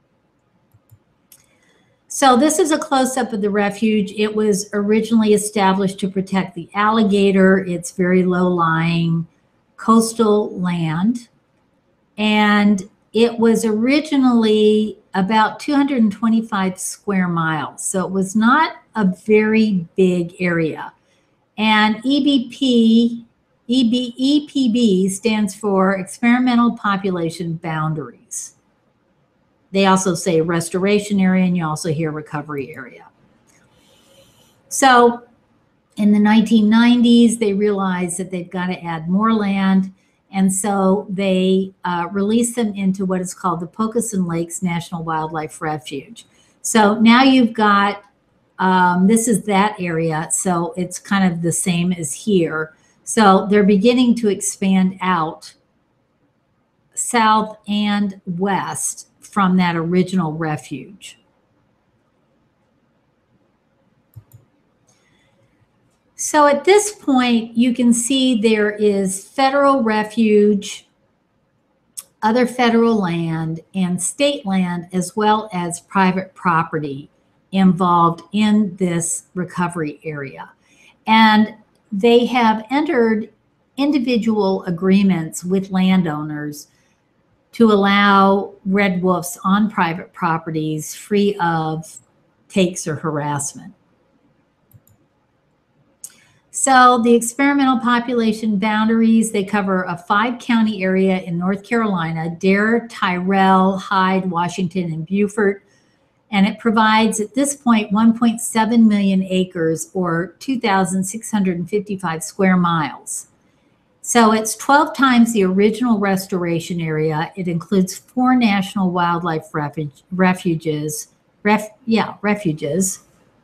So this is a close-up of the refuge. It was originally established to protect the alligator. It's very low-lying coastal land. And it was originally about two hundred twenty-five square miles. So it was not a very big area. And E B P, E B, E P B stands for Experimental Population Boundaries. They also say restoration area, and you also hear recovery area. So in the nineteen nineties, they realized that they've got to add more land. And so they uh, released them into what is called the Pocosin Lakes National Wildlife Refuge. So now you've got, um, this is that area. So it's kind of the same as here. So they're beginning to expand out south and west from that original refuge. So at this point, you can see there is federal refuge, other federal land, and state land, as well as private property involved in this recovery area. And they have entered individual agreements with landowners to allow red wolves on private properties free of takes or harassment. So the experimental population boundaries, they cover a five county area in North Carolina: Dare, Tyrell, Hyde, Washington, and Beaufort. And it provides at this point one point seven million acres, or two thousand six hundred fifty-five square miles. So it's twelve times the original restoration area. It includes four national wildlife refuge, refuges, ref, yeah, refuges.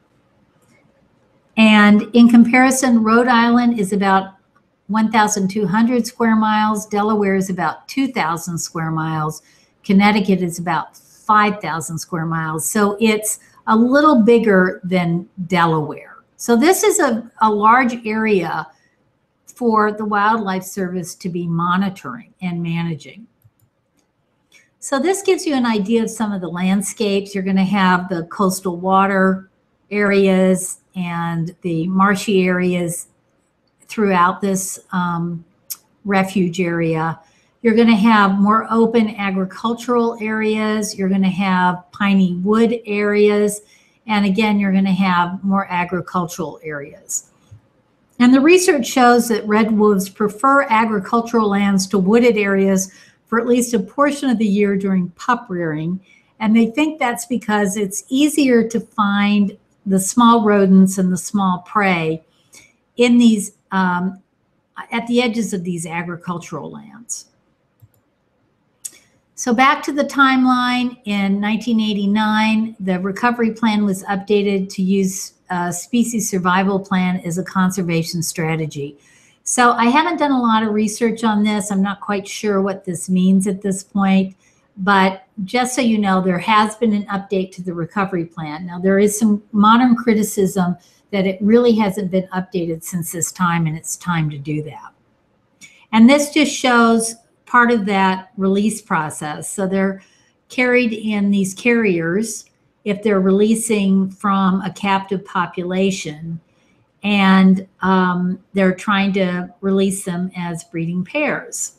And in comparison, Rhode Island is about one thousand two hundred square miles. Delaware is about two thousand square miles. Connecticut is about five thousand square miles. So it's a little bigger than Delaware. So this is a, a large area for the Wildlife Service to be monitoring and managing. So this gives you an idea of some of the landscapes. You're going to have the coastal water areas and the marshy areas throughout this um, refuge area. You're going to have more open agricultural areas. You're going to have piney wood areas. And again, you're going to have more agricultural areas. And the research shows that red wolves prefer agricultural lands to wooded areas for at least a portion of the year during pup rearing. And they think that's because it's easier to find the small rodents and the small prey in these, um, at the edges of these agricultural lands. So back to the timeline, in nineteen eighty-nine, the recovery plan was updated to use a species survival plan as a conservation strategy. So I haven't done a lot of research on this. I'm not quite sure what this means at this point, but just so you know, there has been an update to the recovery plan. Now, there is some modern criticism that it really hasn't been updated since this time, and it's time to do that. And this just shows part of that release process. So they're carried in these carriers if they're releasing from a captive population, and um, they're trying to release them as breeding pairs.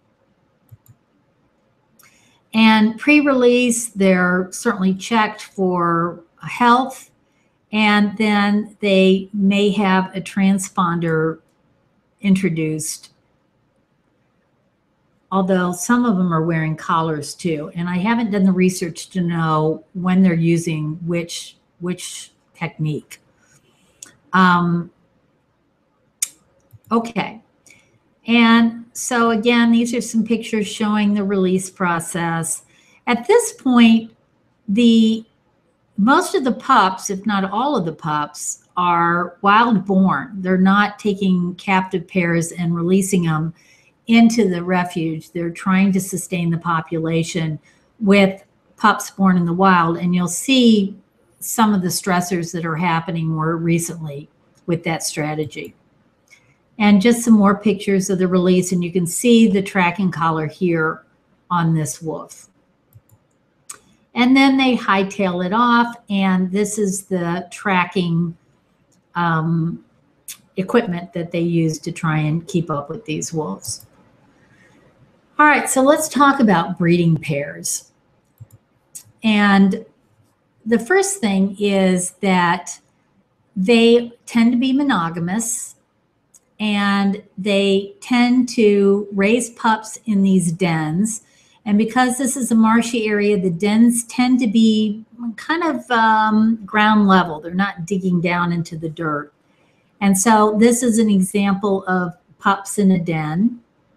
And pre-release, they're certainly checked for health, and then they may have a transponder introduced, although some of them are wearing collars too. And I haven't done the research to know when they're using which, which technique. Um, okay. And so again, these are some pictures showing the release process. At this point, the most of the pups, if not all of the pups, are wild born. They're not taking captive pairs and releasing them into the refuge. They're trying to sustain the population with pups born in the wild. And you'll see some of the stressors that are happening more recently with that strategy. And just some more pictures of the release, and you can see the tracking collar here on this wolf. And then they hightail it off, and this is the tracking um, equipment that they use to try and keep up with these wolves. All right, so let's talk about breeding pairs. And the first thing is that they tend to be monogamous, and they tend to raise pups in these dens. And because this is a marshy area, the dens tend to be kind of um, ground level. They're not digging down into the dirt. And so this is an example of pups in a den.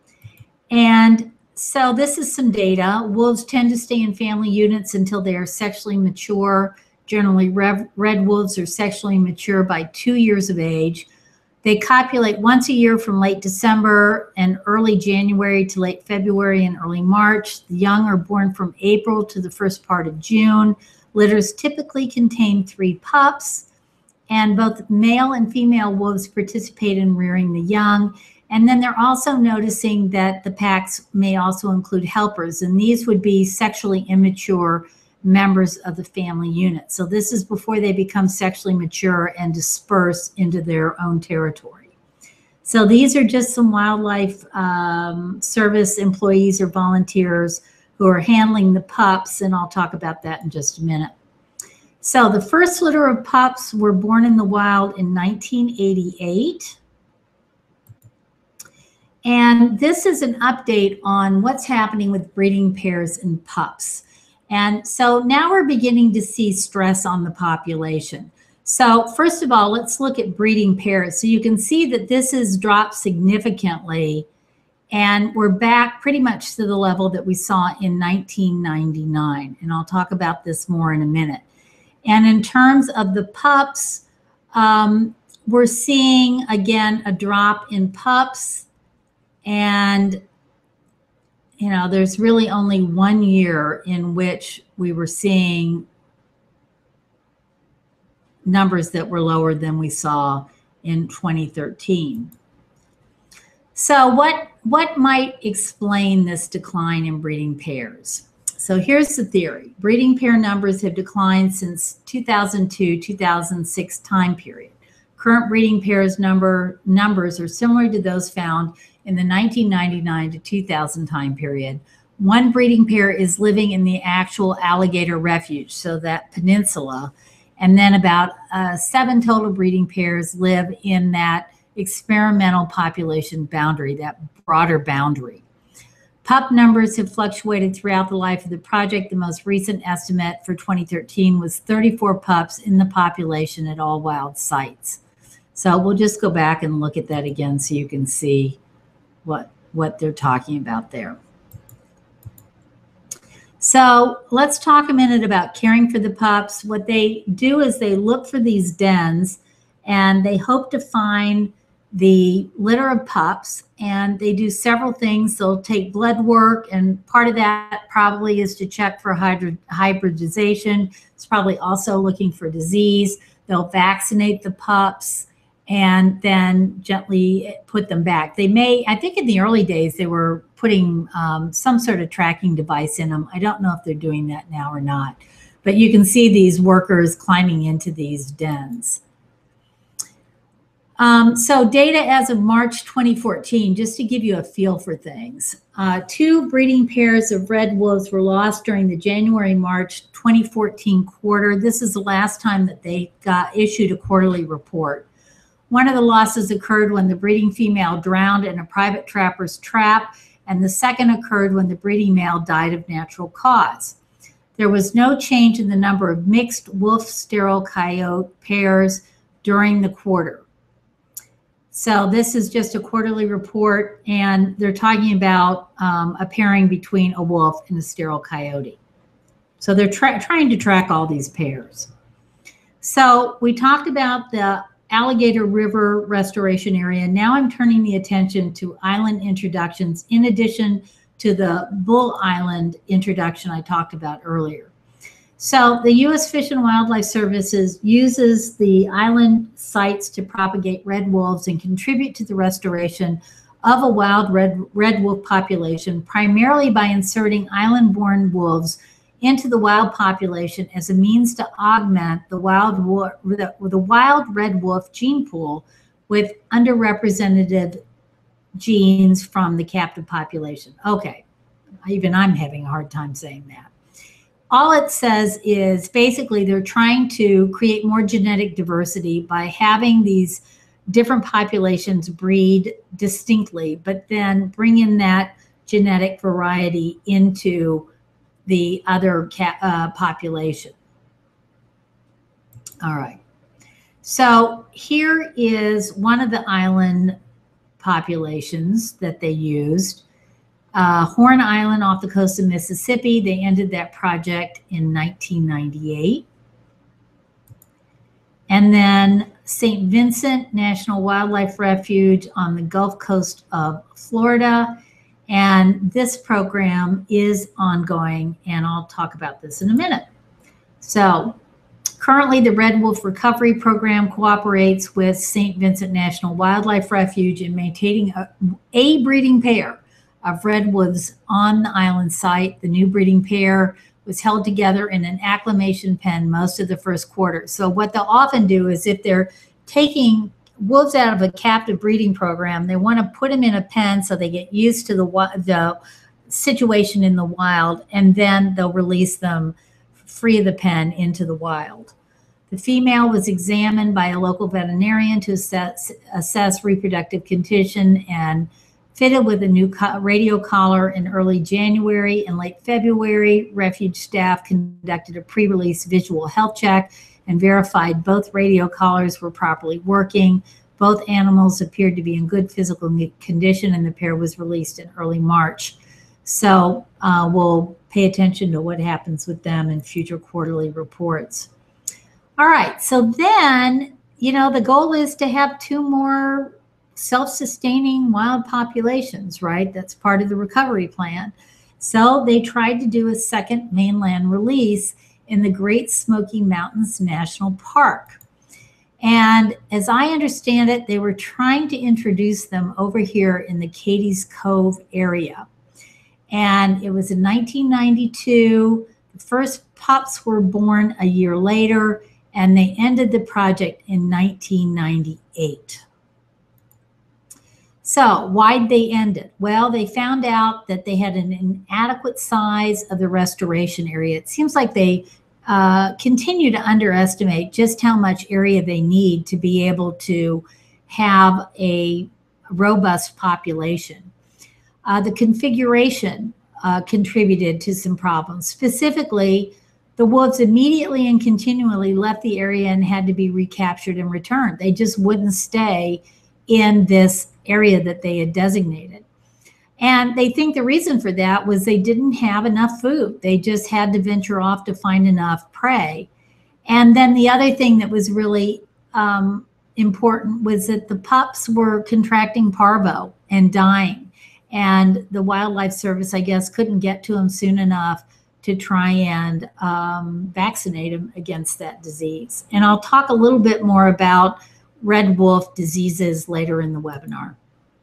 And so this is some data. Wolves tend to stay in family units until they are sexually mature. Generally, red wolves are sexually mature by two years of age. They copulate once a year from late December and early January to late February and early March. The young are born from April to the first part of June. Litters typically contain three pups, and both male and female wolves participate in rearing the young. And then they're also noticing that the packs may also include helpers, and these would be sexually immature members of the family unit. So this is before they become sexually mature and disperse into their own territory. So these are just some wildlife um, service employees or volunteers who are handling the pups, and I'll talk about that in just a minute. So the first litter of pups were born in the wild in nineteen eighty-eight. And this is an update on what's happening with breeding pairs and pups. And so now we're beginning to see stress on the population. So first of all, let's look at breeding pairs. So you can see that this has dropped significantly, and we're back pretty much to the level that we saw in nineteen ninety-nine. And I'll talk about this more in a minute. And in terms of the pups, um, we're seeing, again, a drop in pups. And you know, there's really only one year in which we were seeing numbers that were lower than we saw in twenty thirteen. So what, what might explain this decline in breeding pairs? So here's the theory. Breeding pair numbers have declined since two thousand two, two thousand six time period. Current breeding pairs number numbers are similar to those found in the nineteen ninety-nine to two thousand time period. One breeding pair is living in the actual alligator refuge, so that peninsula, and then about uh, seven total breeding pairs live in that experimental population boundary, that broader boundary. Pup numbers have fluctuated throughout the life of the project. The most recent estimate for twenty thirteen was thirty-four pups in the population at all wild sites. So we'll just go back and look at that again so you can see what, what they're talking about there. So let's talk a minute about caring for the pups. What they do is they look for these dens and they hope to find the litter of pups, and they do several things. They'll take blood work, and part of that probably is to check for hybrid, hybridization. It's probably also looking for disease. They'll vaccinate the pups and then gently put them back. They may, I think in the early days, they were putting um, some sort of tracking device in them. I don't know if they're doing that now or not, but you can see these workers climbing into these dens. Um, so data as of March twenty fourteen, just to give you a feel for things. Uh, two breeding pairs of red wolves were lost during the January-March twenty fourteen quarter. This is the last time that they got issued a quarterly report. One of the losses occurred when the breeding female drowned in a private trapper's trap, and the second occurred when the breeding male died of natural cause. There was no change in the number of mixed wolf-sterile coyote pairs during the quarter. So this is just a quarterly report, and they're talking about um, a pairing between a wolf and a sterile coyote. So they're tra trying to track all these pairs. So we talked about the Alligator River restoration area. Now I'm turning the attention to island introductions in addition to the Bull Island introduction I talked about earlier. So the U S Fish and Wildlife Services uses the island sites to propagate red wolves and contribute to the restoration of a wild red, red wolf population, primarily by inserting island-born wolves into the wild population as a means to augment the wild, the, the wild red wolf gene pool with underrepresented genes from the captive population. Okay, even I'm having a hard time saying that. All it says is basically they're trying to create more genetic diversity by having these different populations breed distinctly, but then bring in that genetic variety into the other cat, uh, population. All right. So here is one of the island populations that they used. Uh, Horn Island off the coast of Mississippi. They ended that project in nineteen ninety-eight. And then Saint Vincent National Wildlife Refuge on the Gulf Coast of Florida. And this program is ongoing, and I'll talk about this in a minute. So currently the Red Wolf Recovery Program cooperates with Saint Vincent National Wildlife Refuge in maintaining a, a breeding pair of red wolves on the island site. The new breeding pair was held together in an acclimation pen most of the first quarter. So what they'll often do is if they're taking wolves out of a captive breeding program, they want to put them in a pen so they get used to the, the situation in the wild, and then they'll release them free of the pen into the wild. The female was examined by a local veterinarian to assess, assess reproductive condition and fitted with a new radio collar in early January. In late February, refuge staff conducted a pre-release visual health check and verified both radio collars were properly working. Both animals appeared to be in good physical condition, and the pair was released in early March. So uh, we'll pay attention to what happens with them in future quarterly reports. All right, so then, you know, the goal is to have two more self-sustaining wild populations, right? That's part of the recovery plan. So they tried to do a second mainland release in the Great Smoky Mountains National Park. And as I understand it, they were trying to introduce them over here in the Katie's Cove area. And it was in nineteen ninety-two. The first pups were born a year later, and they ended the project in nineteen ninety-eight. So why'd they end it? Well, they found out that they had an inadequate size of the restoration area. It seems like they uh, continue to underestimate just how much area they need to be able to have a robust population. Uh, the configuration uh, contributed to some problems. Specifically, the wolves immediately and continually left the area and had to be recaptured and returned. They just wouldn't stay in this area that they had designated. And they think the reason for that was they didn't have enough food. They just had to venture off to find enough prey. And then the other thing that was really um, important was that the pups were contracting parvo and dying. And the Wildlife Service, I guess, couldn't get to them soon enough to try and um, vaccinate them against that disease. And I'll talk a little bit more about red wolf diseases later in the webinar.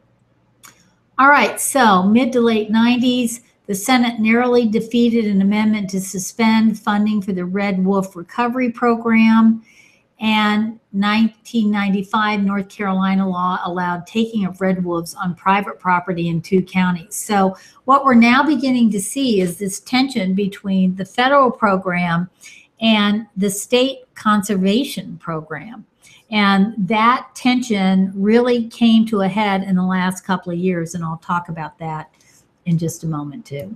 All right, so mid to late nineties, the Senate narrowly defeated an amendment to suspend funding for the Red Wolf Recovery Program. And nineteen ninety-five, North Carolina law allowed taking of red wolves on private property in two counties. So what we're now beginning to see is this tension between the federal program and the state conservation program. And that tension really came to a head in the last couple of years, and I'll talk about that in just a moment too.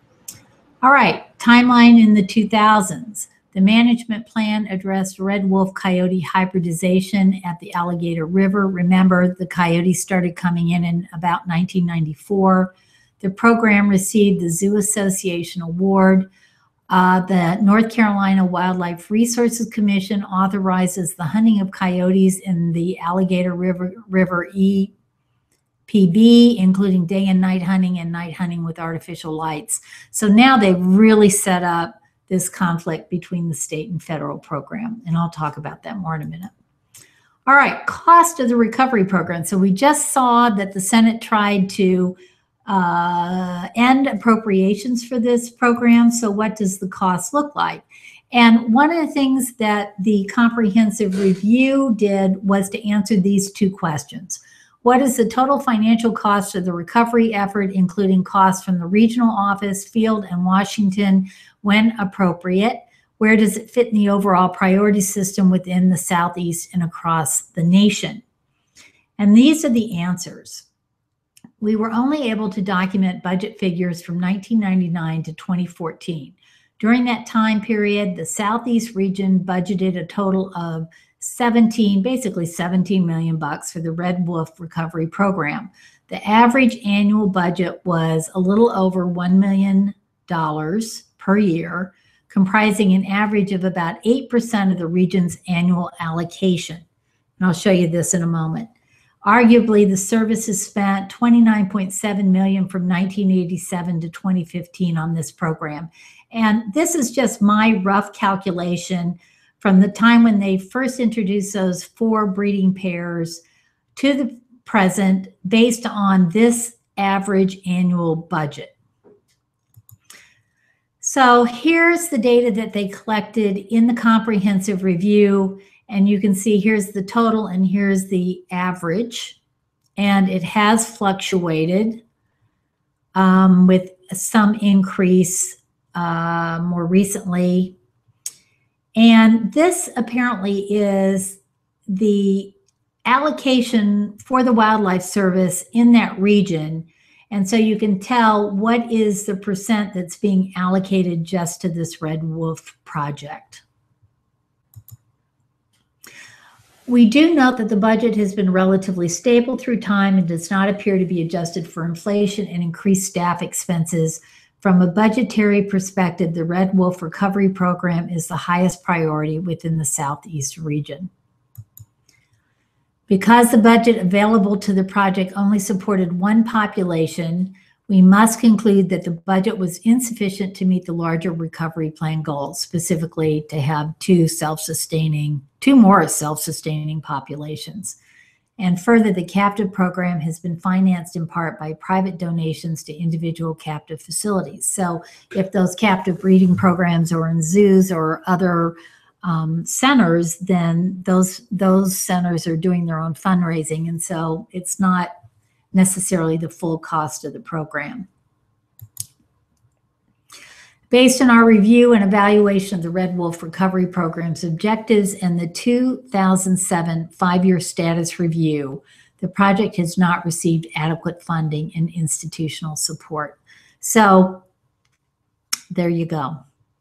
All right, timeline in the two thousands. The management plan addressed red wolf coyote hybridization at the Alligator River. Remember, the coyotes started coming in in about nineteen ninety-four. The program received the Zoo Association Award. Uh, the North Carolina Wildlife Resources Commission authorizes the hunting of coyotes in the Alligator River, River E P B, including day and night hunting and night hunting with artificial lights. So now they've really set up this conflict between the state and federal program, and I'll talk about that more in a minute. All right, cost of the recovery program. So we just saw that the Senate tried to uh, end appropriations for this program. So what does the cost look like? And one of the things that the comprehensive review did was to answer these two questions. What is the total financial cost of the recovery effort, including costs from the regional office, field, and Washington when appropriate? Where does it fit in the overall priority system within the Southeast and across the nation? And these are the answers. We were only able to document budget figures from nineteen ninety-nine to twenty fourteen. During that time period, the Southeast region budgeted a total of seventeen, basically seventeen million bucks for the Red Wolf Recovery Program. The average annual budget was a little over one million dollars per year, comprising an average of about eight percent of the region's annual allocation. And I'll show you this in a moment. Arguably, the services spent twenty-nine point seven million dollars from nineteen eighty-seven to twenty fifteen on this program. And this is just my rough calculation from the time when they first introduced those four breeding pairs to the present based on this average annual budget. So here's the data that they collected in the comprehensive review. And you can see here's the total and here's the average. And it has fluctuated um, with some increase uh, more recently. And this apparently is the allocation for the Wildlife Service in that region. And so you can tell what is the percent that's being allocated just to this Red Wolf project. We do note that the budget has been relatively stable through time and does not appear to be adjusted for inflation and increased staff expenses. From a budgetary perspective, the Red Wolf Recovery Program is the highest priority within the Southeast region. Because the budget available to the project only supported one population, we must conclude that the budget was insufficient to meet the larger recovery plan goals, specifically to have two self-sustaining, two more self-sustaining populations. And further, the captive program has been financed in part by private donations to individual captive facilities. So if those captive breeding programs are in zoos or other um, centers, then those, those centers are doing their own fundraising. And so it's not necessarily the full cost of the program. Based on our review and evaluation of the Red Wolf Recovery Program's objectives and the two thousand seven five-year status review, the project has not received adequate funding and institutional support. So there you go.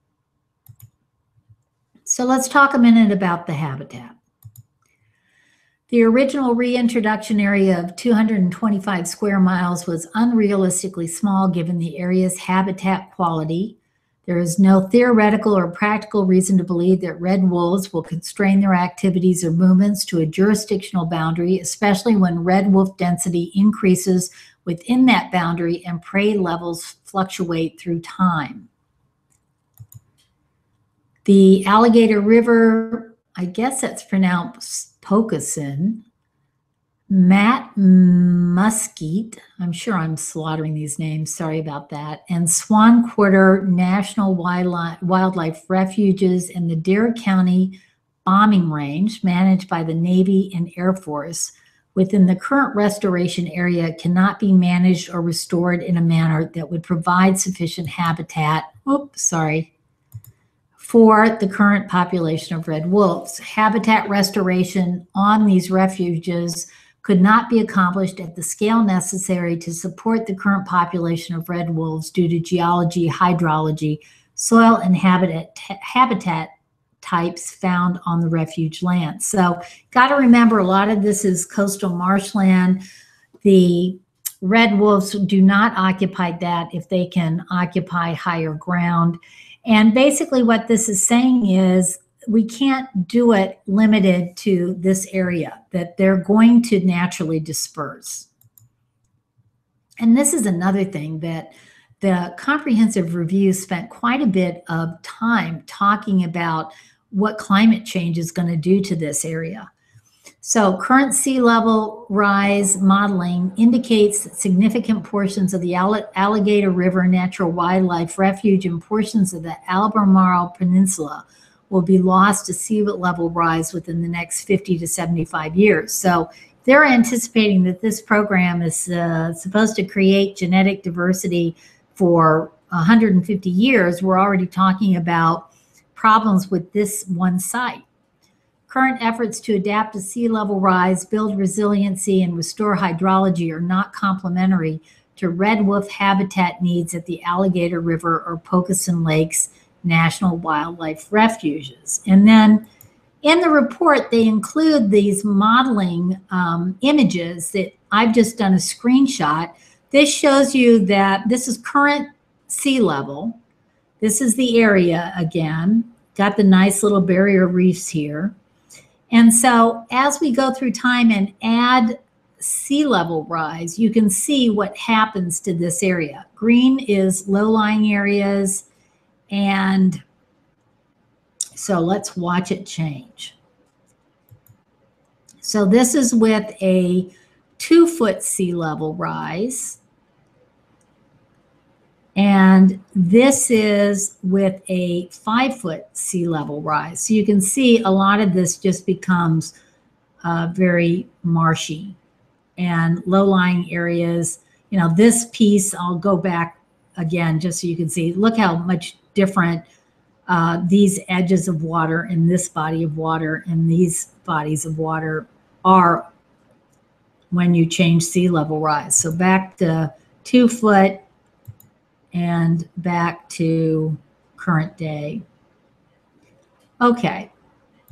So let's talk a minute about the habitat. The original reintroduction area of two hundred twenty-five square miles was unrealistically small given the area's habitat quality. There is no theoretical or practical reason to believe that red wolves will constrain their activities or movements to a jurisdictional boundary, especially when red wolf density increases within that boundary and prey levels fluctuate through time. The Alligator River, I guess that's pronounced Pocosin, Matt Muskeet, I'm sure I'm slaughtering these names, sorry about that, and Swan Quarter National Wildlife, Wildlife Refuges in the Dare County Bombing Range, managed by the Navy and Air Force, within the current restoration area cannot be managed or restored in a manner that would provide sufficient habitat, oops, sorry, for the current population of red wolves. Habitat restoration on these refuges could not be accomplished at the scale necessary to support the current population of red wolves due to geology, hydrology, soil, and habitat, habitat types found on the refuge land. So got to remember, a lot of this is coastal marshland. The red wolves do not occupy that if they can occupy higher ground. And basically what this is saying is we can't do it limited to this area, that they're going to naturally disperse. And this is another thing that the comprehensive review spent quite a bit of time talking about what climate change is going to do to this area. So current sea level rise modeling indicates that significant portions of the Alligator River Natural Wildlife Refuge and portions of the Albemarle Peninsula will be lost to sea level rise within the next fifty to seventy-five years. So they're anticipating that this program is uh, supposed to create genetic diversity for one hundred fifty years. We're already talking about problems with this one site. Current efforts to adapt to sea level rise, build resiliency, and restore hydrology are not complementary to red wolf habitat needs at the Alligator River or Pocosin Lakes National Wildlife Refuges. And then in the report, they include these modeling um, images that I've just done a screenshot. This shows you that this is current sea level. This is the area again. Got the nice little barrier reefs here. And so as we go through time and add sea level rise, you can see what happens to this area. Green is low-lying areas. And so let's watch it change. So this is with a two foot sea level rise. And this is with a five foot sea level rise. So you can see a lot of this just becomes uh, very marshy and low-lying areas. You know, this piece, I'll go back again just so you can see. Look how much different uh, these edges of water in this body of water and these bodies of water are when you change sea level rise. So back to two foot and back to current day. Okay.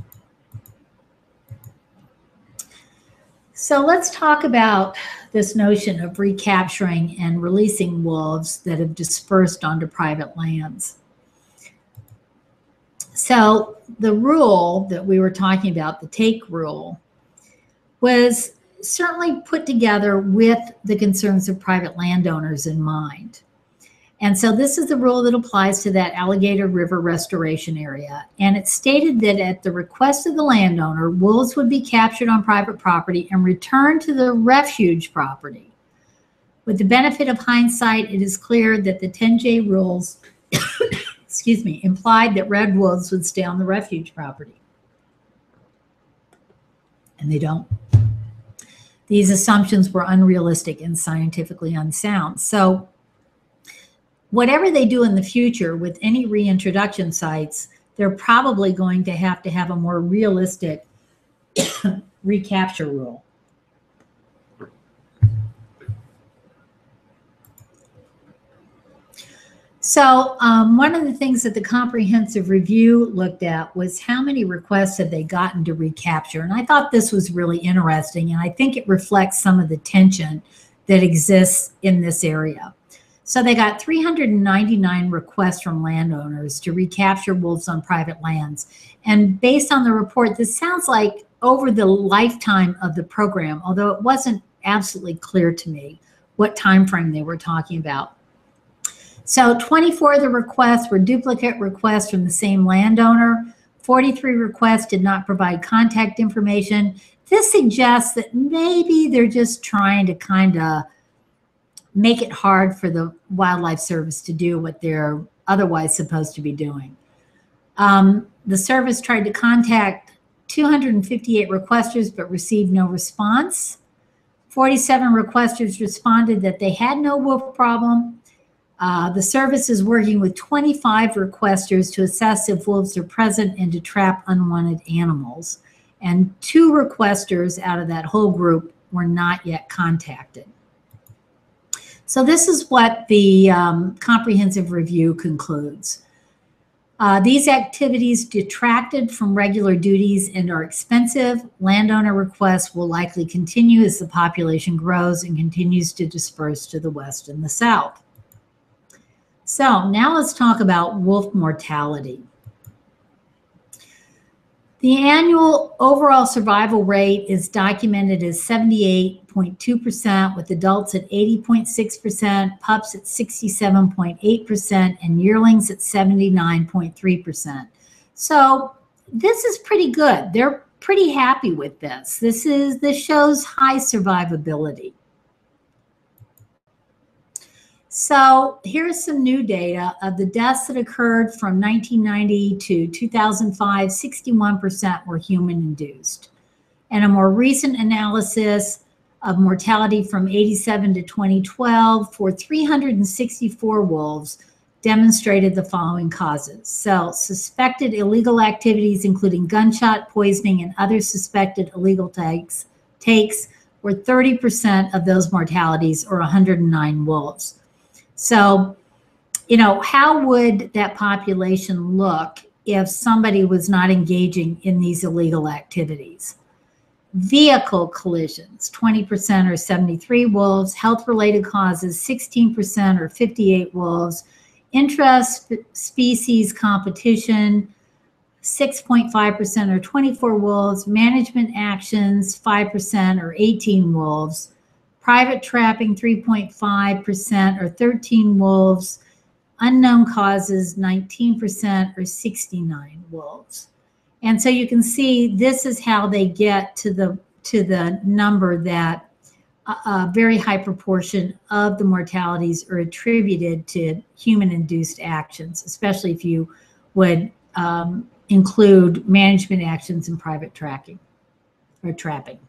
So let's talk about this notion of recapturing and releasing wolves that have dispersed onto private lands. So the rule that we were talking about, the take rule, was certainly put together with the concerns of private landowners in mind. And so this is the rule that applies to that Alligator River restoration area. And it stated that at the request of the landowner, wolves would be captured on private property and returned to the refuge property. With the benefit of hindsight, it is clear that the ten J rules, excuse me, implied that red wolves would stay on the refuge property. And they don't. These assumptions were unrealistic and scientifically unsound. So whatever they do in the future with any reintroduction sites, they're probably going to have to have a more realistic recapture rule. So um, one of the things that the comprehensive review looked at was how many requests had they gotten to recapture. And I thought this was really interesting, and I think it reflects some of the tension that exists in this area. So they got three hundred ninety-nine requests from landowners to recapture wolves on private lands. And based on the report, this sounds like over the lifetime of the program, although it wasn't absolutely clear to me what time frame they were talking about. So twenty-four of the requests were duplicate requests from the same landowner. forty-three requests did not provide contact information. This suggests that maybe they're just trying to kind of make it hard for the Wildlife Service to do what they're otherwise supposed to be doing. Um, the service tried to contact two hundred fifty-eight requesters but received no response. forty-seven requesters responded that they had no wolf problem. Uh, the service is working with twenty-five requesters to assess if wolves are present and to trap unwanted animals. And two requesters out of that whole group were not yet contacted. So this is what the um, comprehensive review concludes. Uh, these activities detracted from regular duties and are expensive. Landowner requests will likely continue as the population grows and continues to disperse to the west and the south. So now let's talk about wolf mortality. The annual overall survival rate is documented as seventy-eight point two percent, with adults at eighty point six percent, pups at sixty-seven point eight percent, and yearlings at seventy-nine point three percent. So this is pretty good. They're pretty happy with this. This is this shows high survivability. So here's some new data of the deaths that occurred from nineteen ninety to two thousand five, sixty-one percent were human-induced. And a more recent analysis of mortality from eighty-seven to twenty twelve for three hundred sixty-four wolves demonstrated the following causes. So suspected illegal activities, including gunshot, poisoning, and other suspected illegal takes, takes were thirty percent of those mortalities, or one hundred nine wolves. So, you know, how would that population look if somebody was not engaging in these illegal activities? Vehicle collisions, twenty percent or seventy-three wolves. Health-related causes, sixteen percent or fifty-eight wolves. Intra-species competition, six point five percent or twenty-four wolves. Management actions, five percent or eighteen wolves. Private trapping, three point five percent or thirteen wolves. Unknown causes, nineteen percent or sixty-nine wolves. And so you can see this is how they get to the, to the number that a, a very high proportion of the mortalities are attributed to human-induced actions, especially if you would um, include management actions and private tracking or trapping.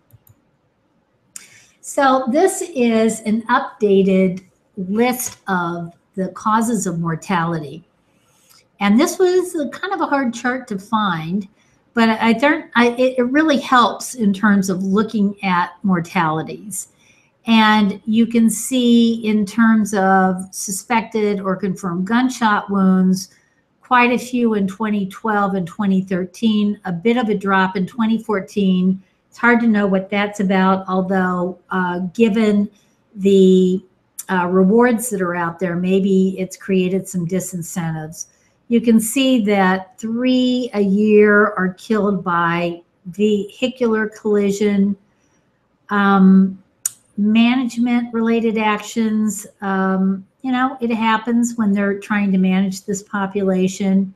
So this is an updated list of the causes of mortality. And this was a kind of a hard chart to find, but I think I, it really helps in terms of looking at mortalities. And you can see in terms of suspected or confirmed gunshot wounds, quite a few in twenty twelve and twenty thirteen, a bit of a drop in twenty fourteen. It's hard to know what that's about, although uh, given the uh, rewards that are out there, maybe it's created some disincentives. You can see that three a year are killed by vehicular collision. Um, management-related actions, um, you know, it happens when they're trying to manage this population.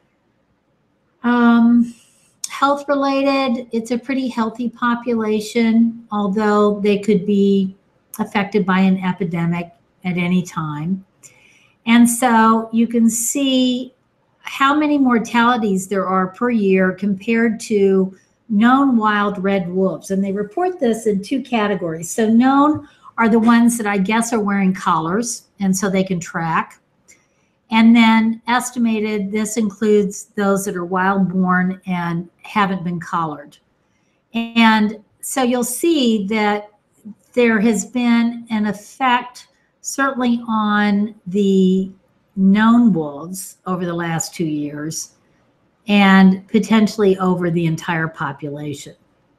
Um, health related, it's a pretty healthy population, although they could be affected by an epidemic at any time. And so you can see how many mortalities there are per year compared to known wild red wolves. And they report this in two categories. So known are the ones that I guess are wearing collars, and so they can track. And then estimated, this includes those that are wild born and haven't been collared. And so you'll see that there has been an effect certainly on the known wolves over the last two years and potentially over the entire population.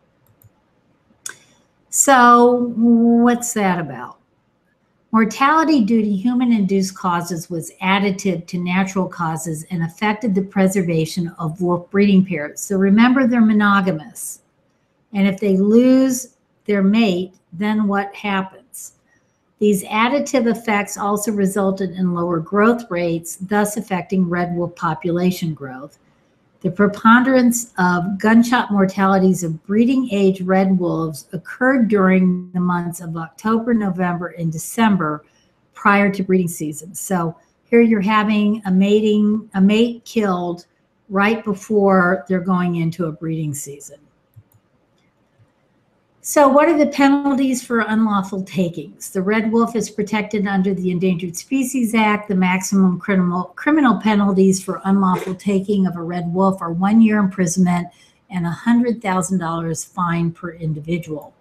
So what's that about? Mortality due to human-induced causes was additive to natural causes and affected the preservation of wolf breeding pairs. So remember, they're monogamous. And if they lose their mate, then what happens? These additive effects also resulted in lower growth rates, thus affecting red wolf population growth. The preponderance of gunshot mortalities of breeding age red wolves occurred during the months of October, November, and December prior to breeding season. So here you're having a mating, a mate killed right before they're going into a breeding season. So what are the penalties for unlawful takings? The red wolf is protected under the Endangered Species Act. The maximum criminal, criminal penalties for unlawful taking of a red wolf are one year imprisonment and one hundred thousand dollars fine per individual.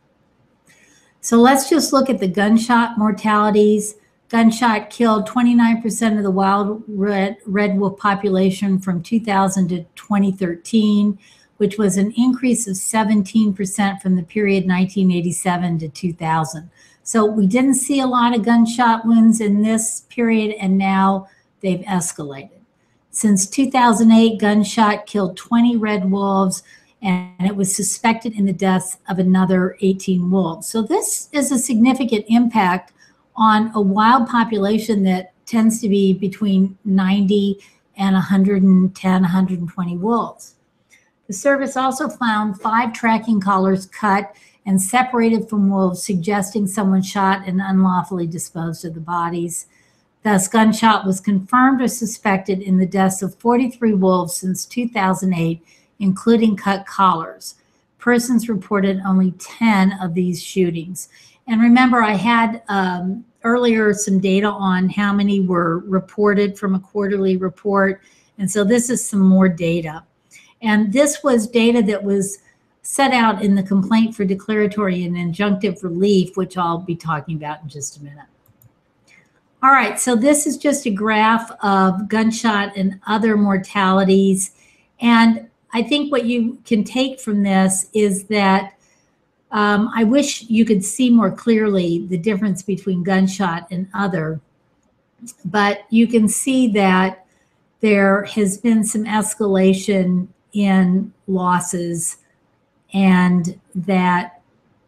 So let's just look at the gunshot mortalities. Gunshot killed twenty-nine percent of the wild red, red wolf population from two thousand to twenty thirteen. Which was an increase of seventeen percent from the period nineteen eighty-seven to two thousand. So we didn't see a lot of gunshot wounds in this period, and now they've escalated. Since two thousand eight, gunshot killed twenty red wolves, and it was suspected in the deaths of another eighteen wolves. So this is a significant impact on a wild population that tends to be between ninety and one hundred ten, one hundred twenty wolves. The service also found five tracking collars cut and separated from wolves, suggesting someone shot and unlawfully disposed of the bodies. Thus, gunshot was confirmed or suspected in the deaths of forty-three wolves since two thousand eight, including cut collars. Persons reported only ten of these shootings. And remember, I had um, earlier some data on how many were reported from a quarterly report. And so this is some more data. And this was data that was set out in the complaint for declaratory and injunctive relief, which I'll be talking about in just a minute. All right, so this is just a graph of gunshot and other mortalities. And I think what you can take from this is that um, I wish you could see more clearly the difference between gunshot and other, but you can see that there has been some escalation in losses, and that,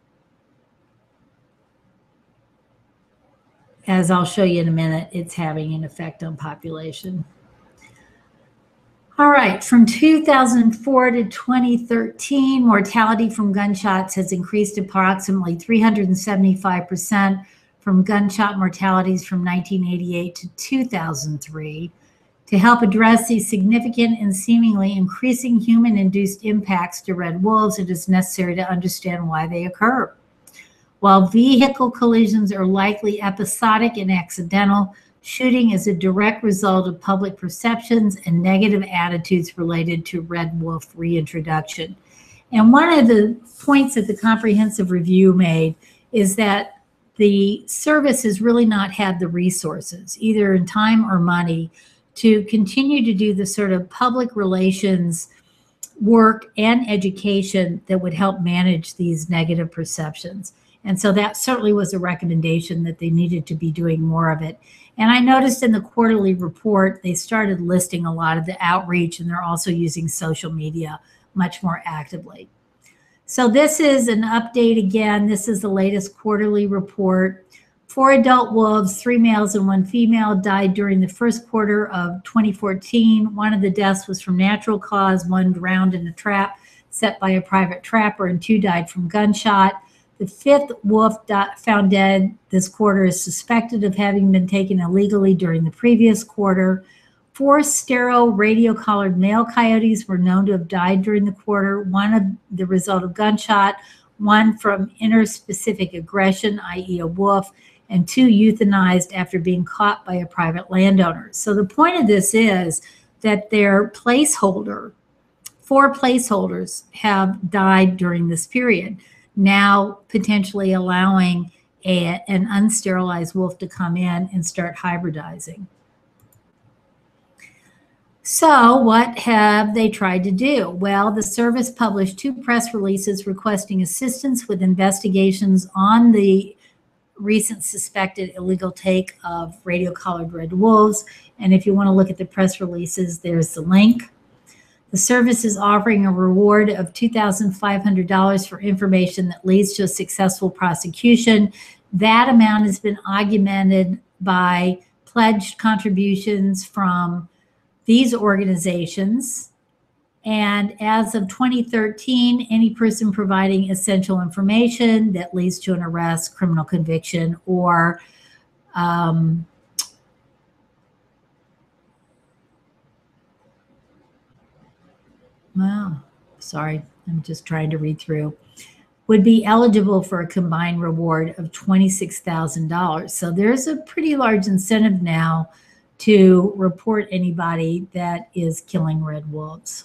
as I'll show you in a minute, it's having an effect on population. All right, from two thousand four to twenty thirteen, mortality from gunshots has increased approximately three hundred seventy-five percent from gunshot mortalities from nineteen eighty-eight to two thousand three. To help address these significant and seemingly increasing human-induced impacts to red wolves, it is necessary to understand why they occur. While vehicle collisions are likely episodic and accidental, shooting is a direct result of public perceptions and negative attitudes related to red wolf reintroduction. And one of the points that the comprehensive review made is that the service has really not had the resources, either in time or money, to continue to do the sort of public relations work and education that would help manage these negative perceptions. And so that certainly was a recommendation that they needed to be doing more of it. And I noticed in the quarterly report, they started listing a lot of the outreach, and they're also using social media much more actively. So this is an update again. This is the latest quarterly report Four adult wolves, three males and one female, died during the first quarter of twenty fourteen. One of the deaths was from natural cause, one drowned in a trap set by a private trapper, and two died from gunshot. The fifth wolf found dead this quarter is suspected of having been taken illegally during the previous quarter. Four sterile radio-collared male coyotes were known to have died during the quarter, one of the result of gunshot, one from interspecific aggression, that is a wolf, and two euthanized after being caught by a private landowner. So the point of this is that their placeholder, four placeholders have died during this period, now potentially allowing a, an unsterilized wolf to come in and start hybridizing. So what have they tried to do? Well, the service published two press releases requesting assistance with investigations on the recent suspected illegal take of radio-collared red wolves. And if you want to look at the press releases, there's the link. The service is offering a reward of two thousand five hundred dollars for information that leads to a successful prosecution. That amount has been augmented by pledged contributions from these organizations. And as of twenty thirteen, any person providing essential information that leads to an arrest, criminal conviction, or um, wow, sorry, I'm just trying to read through, would be eligible for a combined reward of twenty-six thousand dollars. So there's a pretty large incentive now to report anybody that is killing red wolves.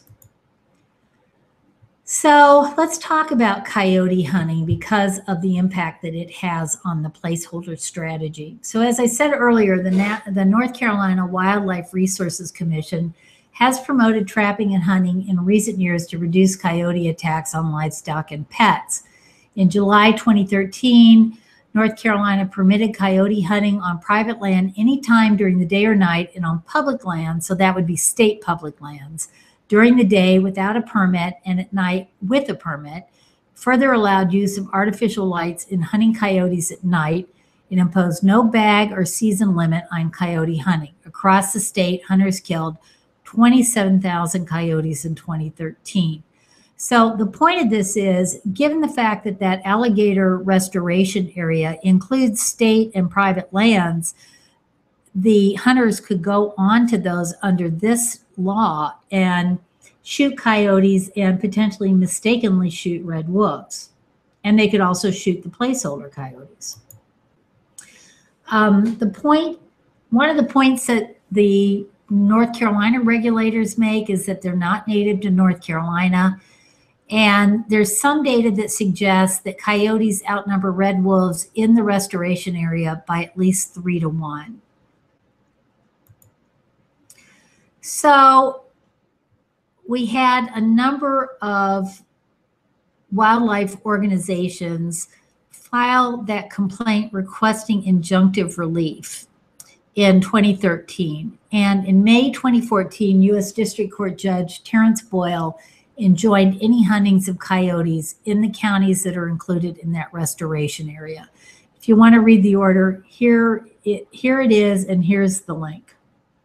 So let's talk about coyote hunting because of the impact that it has on the placeholder strategy. So as I said earlier, the, Na the North Carolina Wildlife Resources Commission has promoted trapping and hunting in recent years to reduce coyote attacks on livestock and pets. In July twenty thirteen, North Carolina permitted coyote hunting on private land anytime during the day or night and on public land, so that would be state public lands, during the day without a permit and at night with a permit. Further allowed use of artificial lights in hunting coyotes at night. It imposed no bag or season limit on coyote hunting. Across the state, hunters killed twenty-seven thousand coyotes in twenty thirteen. So the point of this is, given the fact that that alligator restoration area includes state and private lands, the hunters could go on to those under this law and shoot coyotes and potentially mistakenly shoot red wolves. And they could also shoot the placeholder coyotes. Um, the point, one of the points that the North Carolina regulators make is that they're not native to North Carolina. And there's some data that suggests that coyotes outnumber red wolves in the restoration area by at least three to one. So we had a number of wildlife organizations file that complaint requesting injunctive relief in twenty thirteen. And in May twenty fourteen, U S District Court Judge Terrence Boyle enjoined any huntings of coyotes in the counties that are included in that restoration area. If you want to read the order, here it, here it is, and here's the link.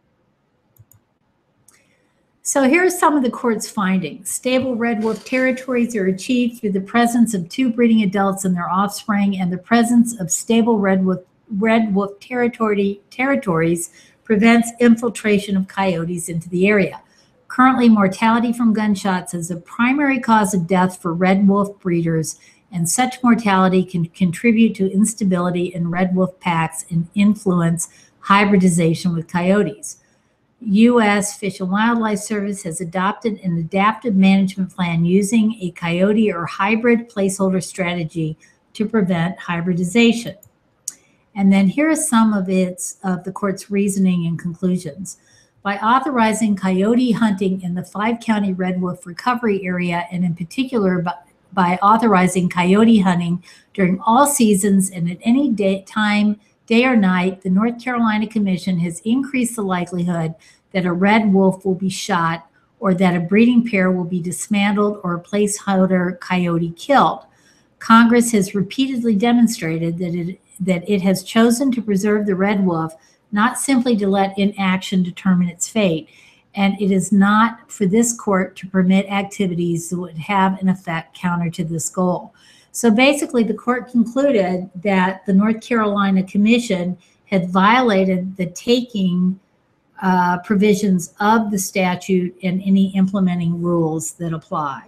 So here's some of the court's findings. Stable red wolf territories are achieved through the presence of two breeding adults and their offspring, and the presence of stable red wolf, red wolf territory, territories prevents infiltration of coyotes into the area. Currently, mortality from gunshots is a primary cause of death for red wolf breeders, and such mortality can contribute to instability in red wolf packs and influence hybridization with coyotes. U S Fish and Wildlife Service has adopted an adaptive management plan using a coyote or hybrid placeholder strategy to prevent hybridization. And then here are some of its of the court's reasoning and conclusions. By authorizing coyote hunting in the five-county red wolf recovery area, and in particular by, by authorizing coyote hunting during all seasons and at any day, time, day or night, the North Carolina Commission has increased the likelihood that a red wolf will be shot or that a breeding pair will be dismantled or a placeholder coyote killed. Congress has repeatedly demonstrated that it that it has chosen to preserve the red wolf, not simply to let inaction determine its fate. And it is not for this court to permit activities that would have an effect counter to this goal. So basically, the court concluded that the North Carolina Commission had violated the taking uh, provisions of the statute and any implementing rules that apply.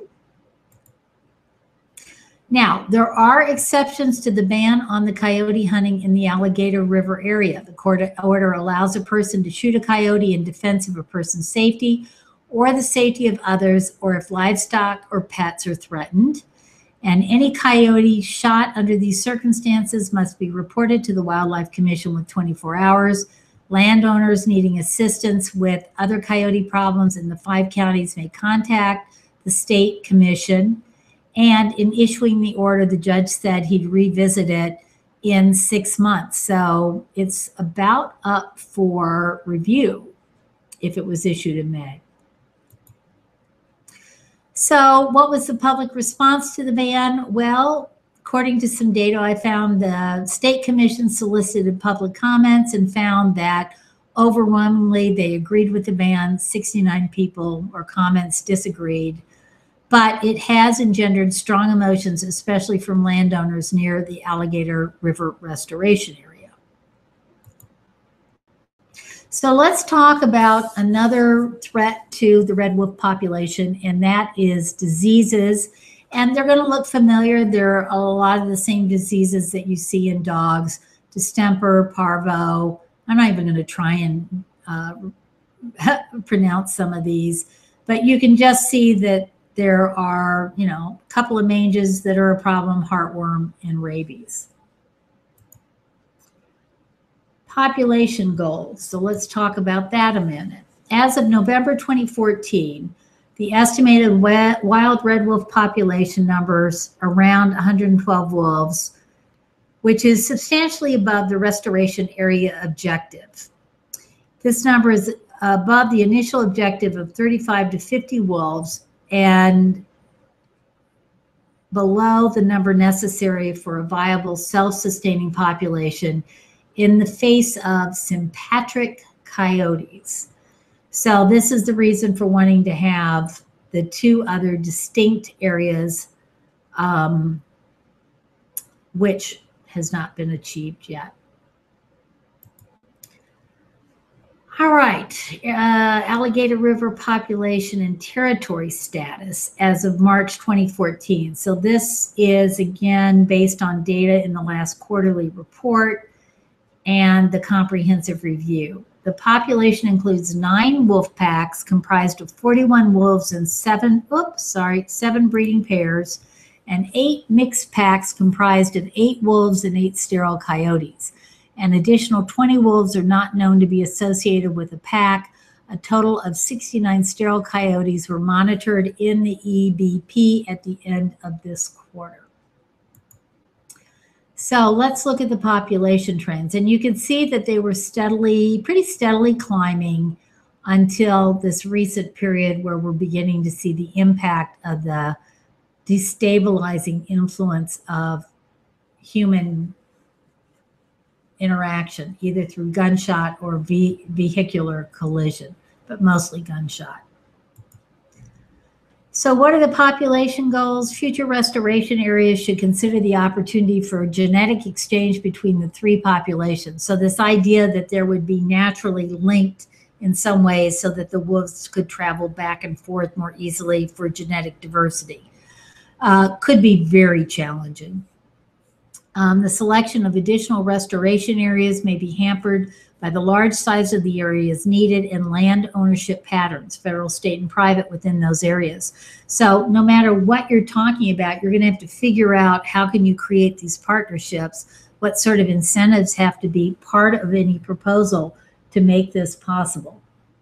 Now, there are exceptions to the ban on the coyote hunting in the Alligator River area. The court order allows a person to shoot a coyote in defense of a person's safety or the safety of others, or if livestock or pets are threatened. And any coyote shot under these circumstances must be reported to the Wildlife Commission within twenty-four hours. Landowners needing assistance with other coyote problems in the five counties may contact the state commission. And in issuing the order, the judge said he'd revisit it in six months. So it's about up for review if it was issued in May. So what was the public response to the ban? Well, according to some data I found, the state commission solicited public comments and found that overwhelmingly they agreed with the ban. sixty-nine people or comments disagreed. But it has engendered strong emotions, especially from landowners near the Alligator River restoration area. So let's talk about another threat to the red wolf population, and that is diseases. And they're going to look familiar. There are a lot of the same diseases that you see in dogs: distemper, parvo. I'm not even going to try and uh, pronounce some of these, but you can just see that there are, you know, a couple of manges that are a problem: heartworm and rabies. Population goals. So let's talk about that a minute. As of November twenty fourteen, the estimated wild red wolf population numbers around one hundred twelve wolves, which is substantially above the restoration area objective. This number is above the initial objective of thirty-five to fifty wolves, and below the number necessary for a viable self-sustaining population in the face of sympatric coyotes. So this is the reason for wanting to have the two other distinct areas, um, which has not been achieved yet. All right, uh, Alligator River population and territory status as of March twenty fourteen. So this is, again, based on data in the last quarterly report and the comprehensive review. The population includes nine wolf packs comprised of forty-one wolves and seven, oops, sorry, seven breeding pairs, and eight mixed packs comprised of eight wolves and eight sterile coyotes. An additional twenty wolves are not known to be associated with a pack. A total of sixty-nine sterile coyotes were monitored in the E B P at the end of this quarter. So let's look at the population trends. And you can see that they were steadily, pretty steadily climbing until this recent period where we're beginning to see the impact of the destabilizing influence of human interaction, either through gunshot or ve vehicular collision, but mostly gunshot. So what are the population goals? Future restoration areas should consider the opportunity for genetic exchange between the three populations. So this idea that there would be naturally linked in some ways so that the wolves could travel back and forth more easily for genetic diversity uh, could be very challenging. Um, the selection of additional restoration areas may be hampered by the large size of the areas needed and land ownership patterns, federal, state, and private within those areas. So no matter what you're talking about, you're going to have to figure out how can you create these partnerships, what sort of incentives have to be part of any proposal to make this possible.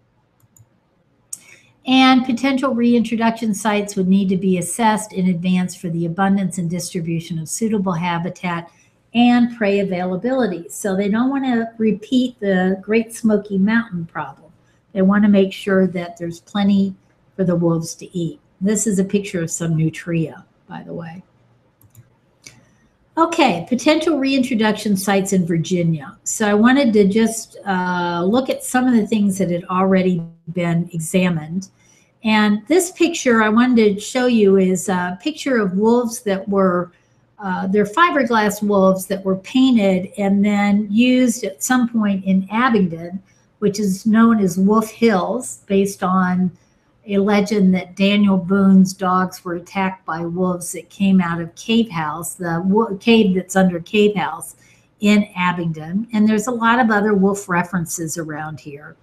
And potential reintroduction sites would need to be assessed in advance for the abundance and distribution of suitable habitat and prey availability. So they don't want to repeat the Great Smoky Mountain problem. They want to make sure that there's plenty for the wolves to eat. This is a picture of some nutria, by the way. Okay, potential reintroduction sites in Virginia. So I wanted to just uh, look at some of the things that had already been examined. And this picture I wanted to show you is a picture of wolves that were, uh, they're fiberglass wolves that were painted and then used at some point in Abingdon, which is known as Wolf Hills, based on a legend that Daniel Boone's dogs were attacked by wolves that came out of Cave House, the cave that's under Cave House in Abingdon. And there's a lot of other wolf references around here.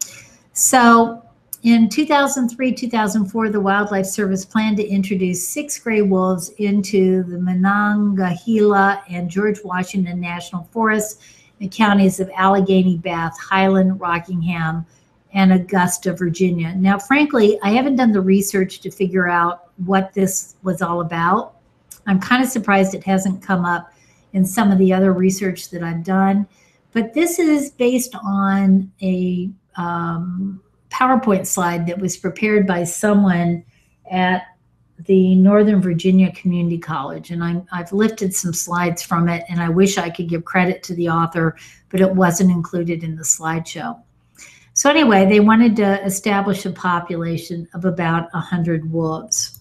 So in two thousand three, two thousand four, the Wildlife Service planned to introduce six gray wolves into the Monongahela and George Washington National Forests in the counties of Allegheny, Bath, Highland, Rockingham, and Augusta, Virginia. Now, frankly, I haven't done the research to figure out what this was all about. I'm kind of surprised it hasn't come up in some of the other research that I've done. But this is based on a um, PowerPoint slide that was prepared by someone at the Northern Virginia Community College. And I'm, I've lifted some slides from it, and I wish I could give credit to the author, but it wasn't included in the slideshow. So anyway, they wanted to establish a population of about one hundred wolves.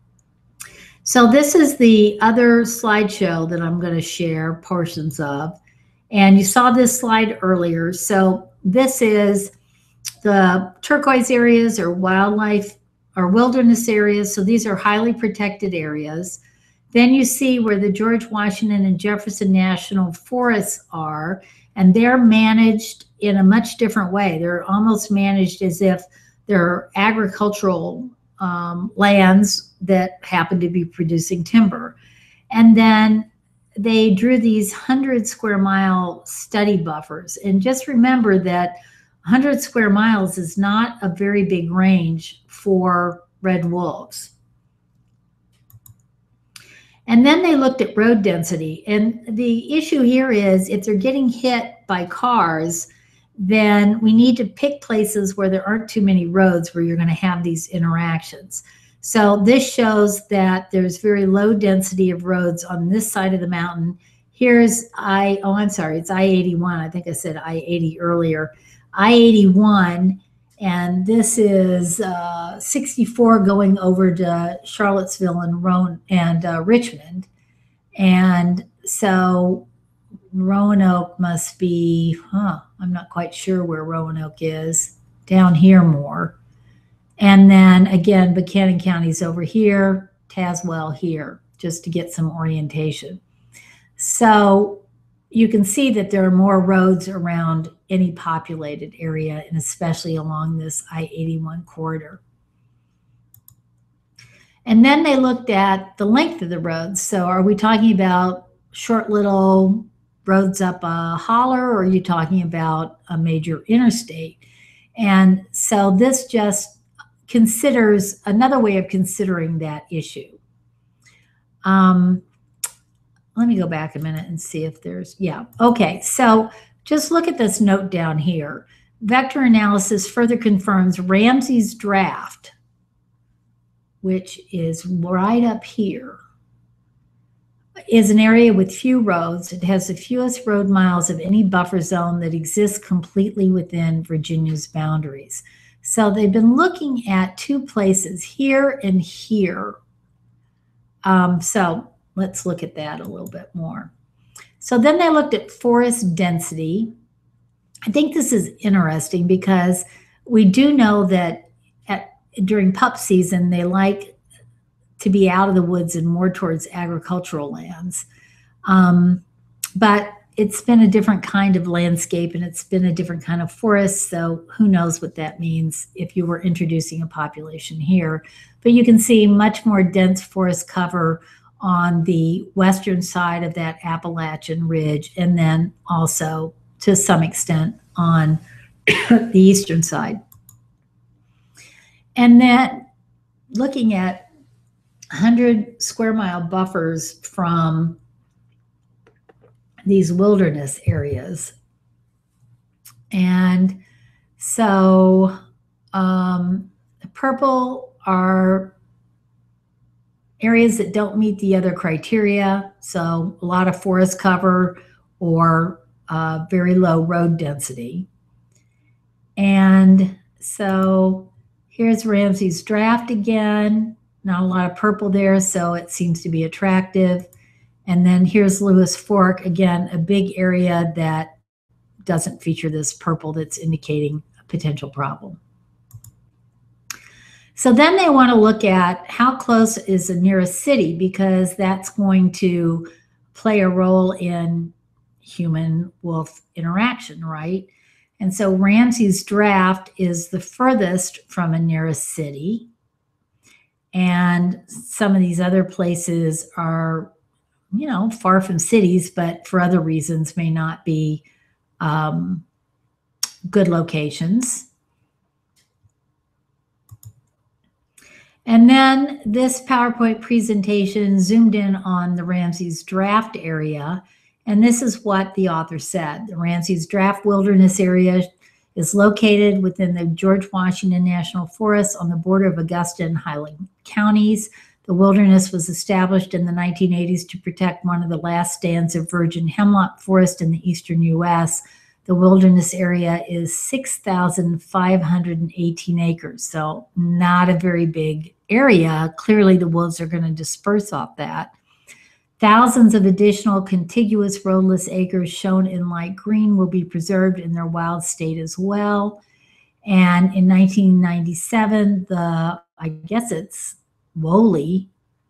So this is the other slideshow that I'm going to share portions of. And you saw this slide earlier. So this is the turquoise areas or wildlife or wilderness areas. So these are highly protected areas. Then you see where the George Washington and Jefferson National Forests are, and they're managed in a much different way. They're almost managed as if they're agricultural um, lands that happen to be producing timber. And then they drew these one hundred square mile study buffers. And just remember that one hundred square miles is not a very big range for red wolves. And then they looked at road density. And the issue here is if they're getting hit by cars, then we need to pick places where there aren't too many roads where you're going to have these interactions. So this shows that there's very low density of roads on this side of the mountain. Here's I, oh, I'm sorry, it's I eighty-one. I think I said I eighty earlier. I eighty-one, and this is uh, sixty-four going over to Charlottesville and Roan and uh, Richmond. And so Roanoke must be, huh, I'm not quite sure where Roanoke is, down here more. And then again, Buchanan County's over here, Tazewell here, just to get some orientation. So you can see that there are more roads around any populated area, and especially along this I eighty-one corridor. And then they looked at the length of the roads. So are we talking about short little roads up a holler, or are you talking about a major interstate? And so this just considers another way of considering that issue. Um, let me go back a minute and see if there's, yeah. Okay, so just look at this note down here. Vector analysis further confirms Ramsey's draft, which is right up here, is an area with few roads. It has the fewest road miles of any buffer zone that exists completely within Virginia's boundaries. So they've been looking at two places, here and here. Um, so let's look at that a little bit more. So then they looked at forest density. I think this is interesting because we do know that at, during pup season, they like to be out of the woods and more towards agricultural lands. Um, but it's been a different kind of landscape, and it's been a different kind of forest. So who knows what that means if you were introducing a population here. But you can see much more dense forest cover on the western side of that Appalachian ridge, and then also to some extent on the eastern side. And then looking at one hundred square mile buffers from these wilderness areas. And so um, the purple are areas that don't meet the other criteria, so a lot of forest cover or uh, very low road density. And so here's Ramsey's Draft again. Not a lot of purple there, so it seems to be attractive. And then here's Lewis Fork, again, a big area that doesn't feature this purple that's indicating a potential problem. So then they want to look at how close is the nearest city, because that's going to play a role in human-wolf interaction, right? And so Ramsey's Draft is the furthest from a nearest city. And some of these other places are, you know, far from cities, but for other reasons may not be um, good locations. And then this PowerPoint presentation zoomed in on the Ramsey's Draft area. And this is what the author said. The Ramsey's Draft Wilderness Area is located within the George Washington National Forest on the border of Augusta and Highland counties. The wilderness was established in the nineteen eighties to protect one of the last stands of virgin hemlock forest in the eastern U S. The wilderness area is six thousand five hundred eighteen acres, so not a very big area. Clearly, the wolves are going to disperse off that. Thousands of additional contiguous roadless acres shown in light green will be preserved in their wild state as well. And in nineteen ninety-seven, the, I guess it's woolly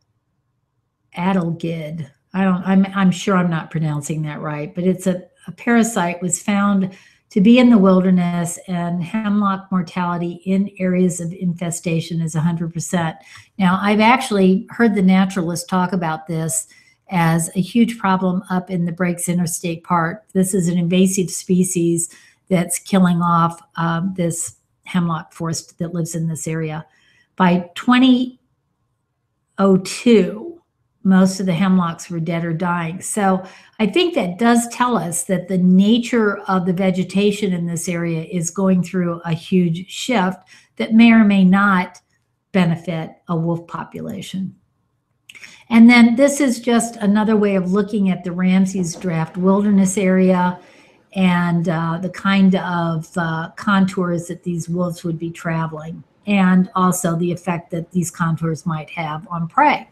adelgid. I don't, I'm, I'm sure I'm not pronouncing that right, but it's a, a parasite was found to be in the wilderness, and hemlock mortality in areas of infestation is one hundred percent. Now, I've actually heard the naturalists talk about this as a huge problem up in the Breaks Interstate Park. This is an invasive species that's killing off um, this hemlock forest that lives in this area. By twenty oh two, most of the hemlocks were dead or dying. So I think that does tell us that the nature of the vegetation in this area is going through a huge shift that may or may not benefit a wolf population. And then this is just another way of looking at the Ramsey's Draft Wilderness Area and uh, the kind of uh, contours that these wolves would be traveling, and also the effect that these contours might have on prey.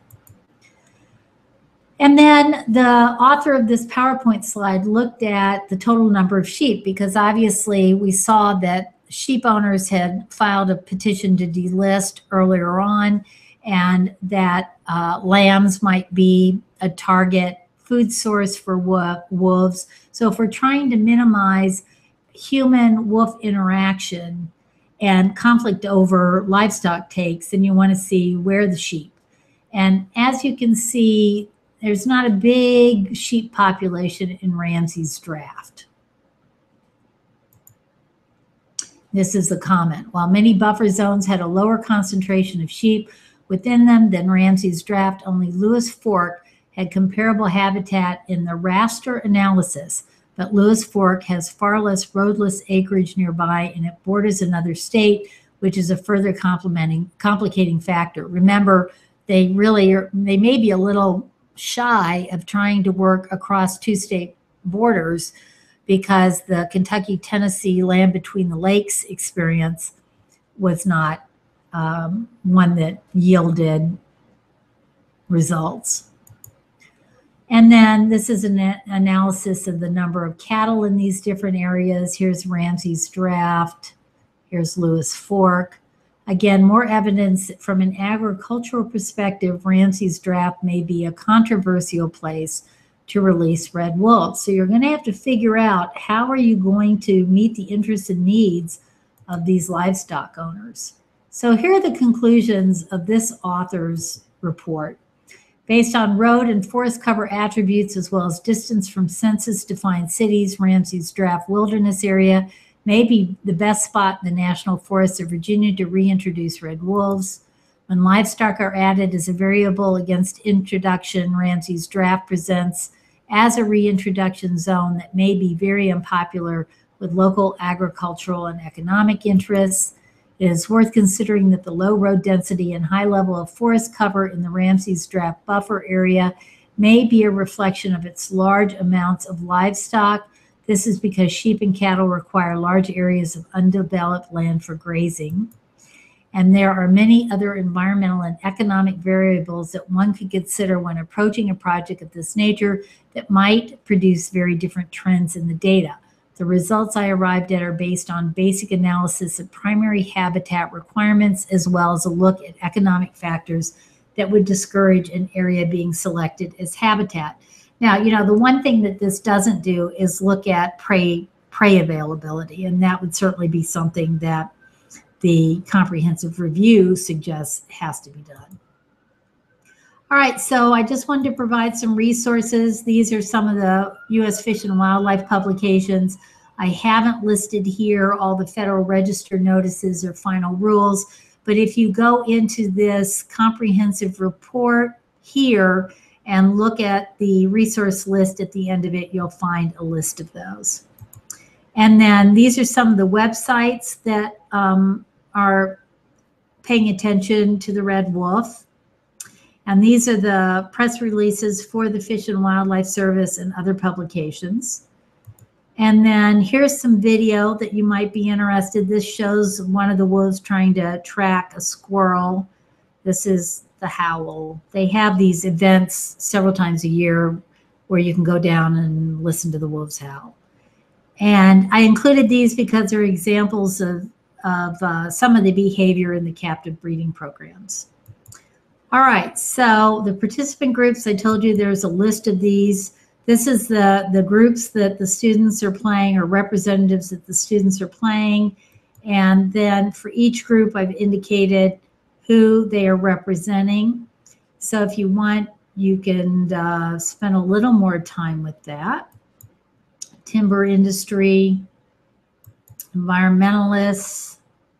And then the author of this PowerPoint slide looked at the total number of sheep, because obviously we saw that sheep owners had filed a petition to delist earlier on, and that uh, lambs might be a target food source for wolves. So if we're trying to minimize human-wolf interaction and conflict over livestock takes, then you want to see where the sheep. And as you can see, there's not a big sheep population in Ramsey's Draft. This is the comment. While many buffer zones had a lower concentration of sheep within them than Ramsey's Draft, only Lewis Fork had comparable habitat in the raster analysis, but Lewis Fork has far less roadless acreage nearby, and it borders another state, which is a further complementing, complicating factor. Remember, they really are, they may be a little shy of trying to work across two state borders, because the Kentucky-Tennessee land between the lakes experience was not um, one that yielded results. And then this is an analysis of the number of cattle in these different areas. Here's Ramsey's Draft. Here's Lewis Fork. Again, more evidence from an agricultural perspective. Ramsey's Draft may be a controversial place to release red wolves. So you're going to have to figure out, how are you going to meet the interests and needs of these livestock owners? So here are the conclusions of this author's report. Based on road and forest cover attributes, as well as distance from census-defined cities, Ramsey's Draft Wilderness Area may be the best spot in the National Forests of Virginia to reintroduce red wolves. When livestock are added as a variable against introduction, Ramsey's Draft presents as a reintroduction zone that may be very unpopular with local agricultural and economic interests. It is worth considering that the low road density and high level of forest cover in the Ramsey's Draft buffer area may be a reflection of its large amounts of livestock. This is because sheep and cattle require large areas of undeveloped land for grazing. And there are many other environmental and economic variables that one could consider when approaching a project of this nature that might produce very different trends in the data. The results I arrived at are based on basic analysis of primary habitat requirements, as well as a look at economic factors that would discourage an area being selected as habitat. Now, you know, the one thing that this doesn't do is look at prey, prey availability, and that would certainly be something that the comprehensive review suggests has to be done. All right, so I just wanted to provide some resources. These are some of the U S Fish and Wildlife publications. I haven't listed here all the Federal Register notices or final rules, but if you go into this comprehensive report here and look at the resource list at the end of it, you'll find a list of those. And then these are some of the websites that um, are paying attention to the red wolf. And these are the press releases for the Fish and Wildlife Service and other publications. And then here's some video that you might be interested. This shows one of the wolves trying to track a squirrel. This is the howl. They have these events several times a year where you can go down and listen to the wolves howl. And I included these because they're examples of, of uh, some of the behavior in the captive breeding programs. All right, so the participant groups, I told you there's a list of these. This is the, the groups that the students are playing or representatives that the students are playing. And then for each group, I've indicated who they are representing. So if you want, you can uh, spend a little more time with that. Timber industry, environmentalists,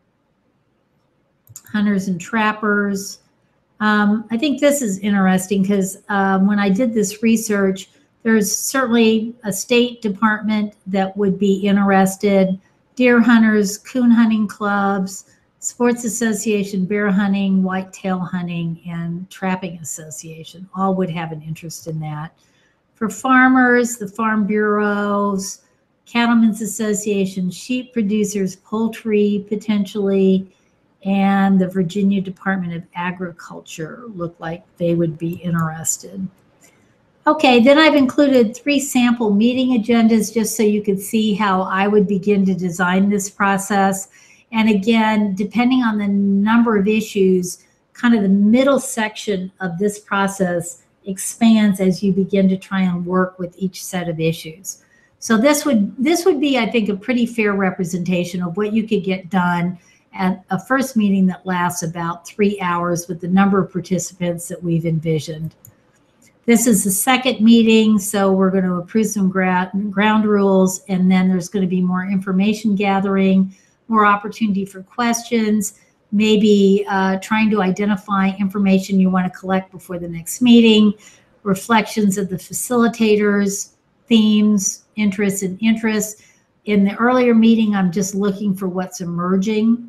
hunters and trappers. Um, I think this is interesting because um, when I did this research, there's certainly a state department that would be interested, deer hunters, coon hunting clubs, sports association, bear hunting, whitetail hunting, and trapping association, all would have an interest in that. For farmers, the farm bureaus, cattlemen's association, sheep producers, poultry potentially, and the Virginia Department of Agriculture look like they would be interested. Okay, then I've included three sample meeting agendas just so you could see how I would begin to design this process. And again, depending on the number of issues, kind of the middle section of this process expands as you begin to try and work with each set of issues. So this would, this would be, I think, a pretty fair representation of what you could get done at a first meeting that lasts about three hours with the number of participants that we've envisioned. This is the second meeting, so we're going to approve some ground, ground rules, and then there's going to be more information gathering, more opportunity for questions, maybe uh, trying to identify information you want to collect before the next meeting, reflections of the facilitators, themes, interests, and interests. In the earlier meeting, I'm just looking for what's emerging.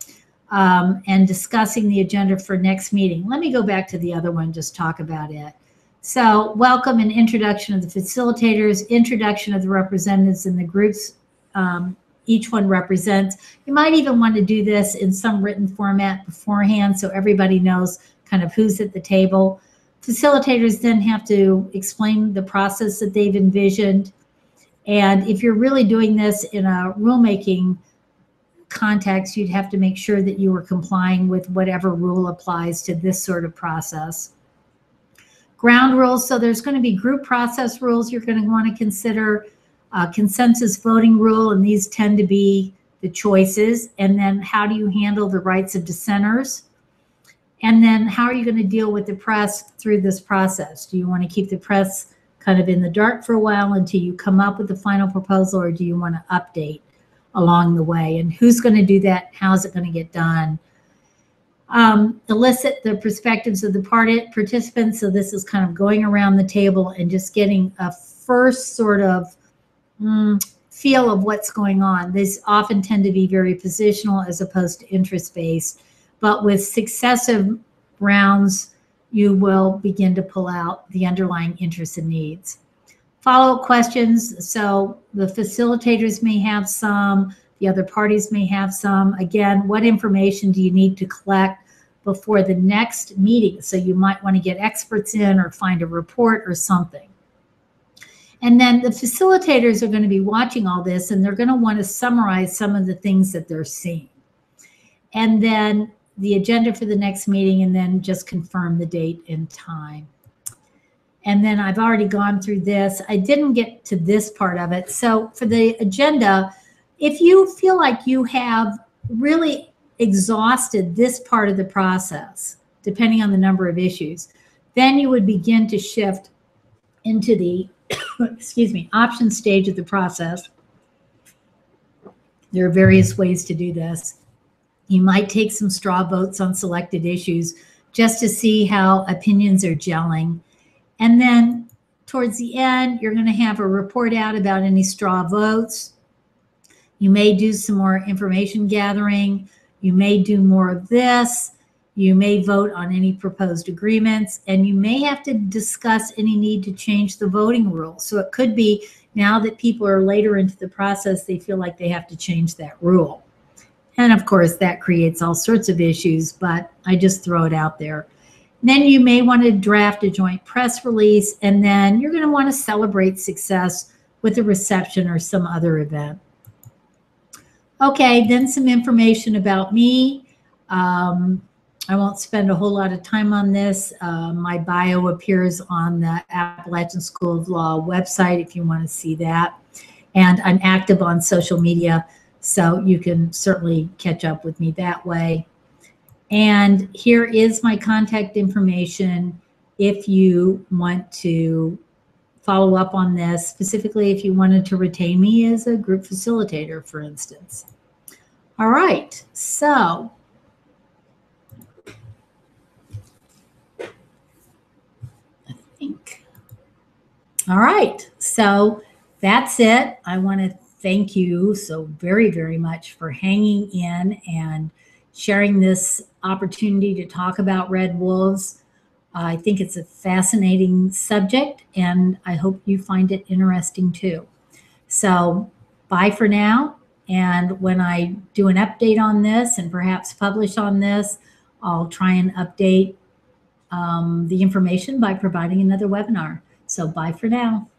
Um, and discussing the agenda for next meeting. Let me go back to the other one, just talk about it. So welcome and introduction of the facilitators, introduction of the representatives in the groups um, each one represents. You might even want to do this in some written format beforehand so everybody knows kind of who's at the table. Facilitators then have to explain the process that they've envisioned. And if you're really doing this in a rulemaking context, you'd have to make sure that you are complying with whatever rule applies to this sort of process. Ground rules, so there's going to be group process rules you're going to want to consider, uh, consensus voting rule, and these tend to be the choices. And then how do you handle the rights of dissenters? And then how are you going to deal with the press through this process? Do you want to keep the press kind of in the dark for a while until you come up with the final proposal, or do you want to update along the way? And who's going to do that? How's it going to get done? Um, elicit the perspectives of the party participants. So this is kind of going around the table and just getting a first sort of mm, feel of what's going on. These often tend to be very positional as opposed to interest-based, but with successive rounds, you will begin to pull out the underlying interests and needs. Follow-up questions. So the facilitators may have some, the other parties may have some. Again, what information do you need to collect before the next meeting? So you might want to get experts in or find a report or something. And then the facilitators are going to be watching all this, and they're going to want to summarize some of the things that they're seeing. And then the agenda for the next meeting, and then just confirm the date and time. And then I've already gone through this. I didn't get to this part of it. So for the agenda, if you feel like you have really exhausted this part of the process, depending on the number of issues, then you would begin to shift into the, excuse me, option stage of the process. There are various ways to do this. You might take some straw votes on selected issues just to see how opinions are gelling. And then towards the end, you're going to have a report out about any straw votes. You may do some more information gathering. You may do more of this. You may vote on any proposed agreements, and you may have to discuss any need to change the voting rules. So it could be now that people are later into the process, they feel like they have to change that rule. And of course, that creates all sorts of issues, but I just throw it out there. Then you may want to draft a joint press release, and then you're going to want to celebrate success with a reception or some other event. Okay, then some information about me. Um, I won't spend a whole lot of time on this. Uh, my bio appears on the Appalachian School of Law website if you want to see that. And I'm active on social media, so you can certainly catch up with me that way. And here is my contact information if you want to follow up on this, specifically if you wanted to retain me as a group facilitator, for instance. All right, so I think, all right, so that's it. I want to thank you so very, very much for hanging in and sharing this opportunity to talk about red wolves. I think it's a fascinating subject, and I hope you find it interesting too. So bye for now. And when I do an update on this and perhaps publish on this, I'll try and update um, the information by providing another webinar. So bye for now.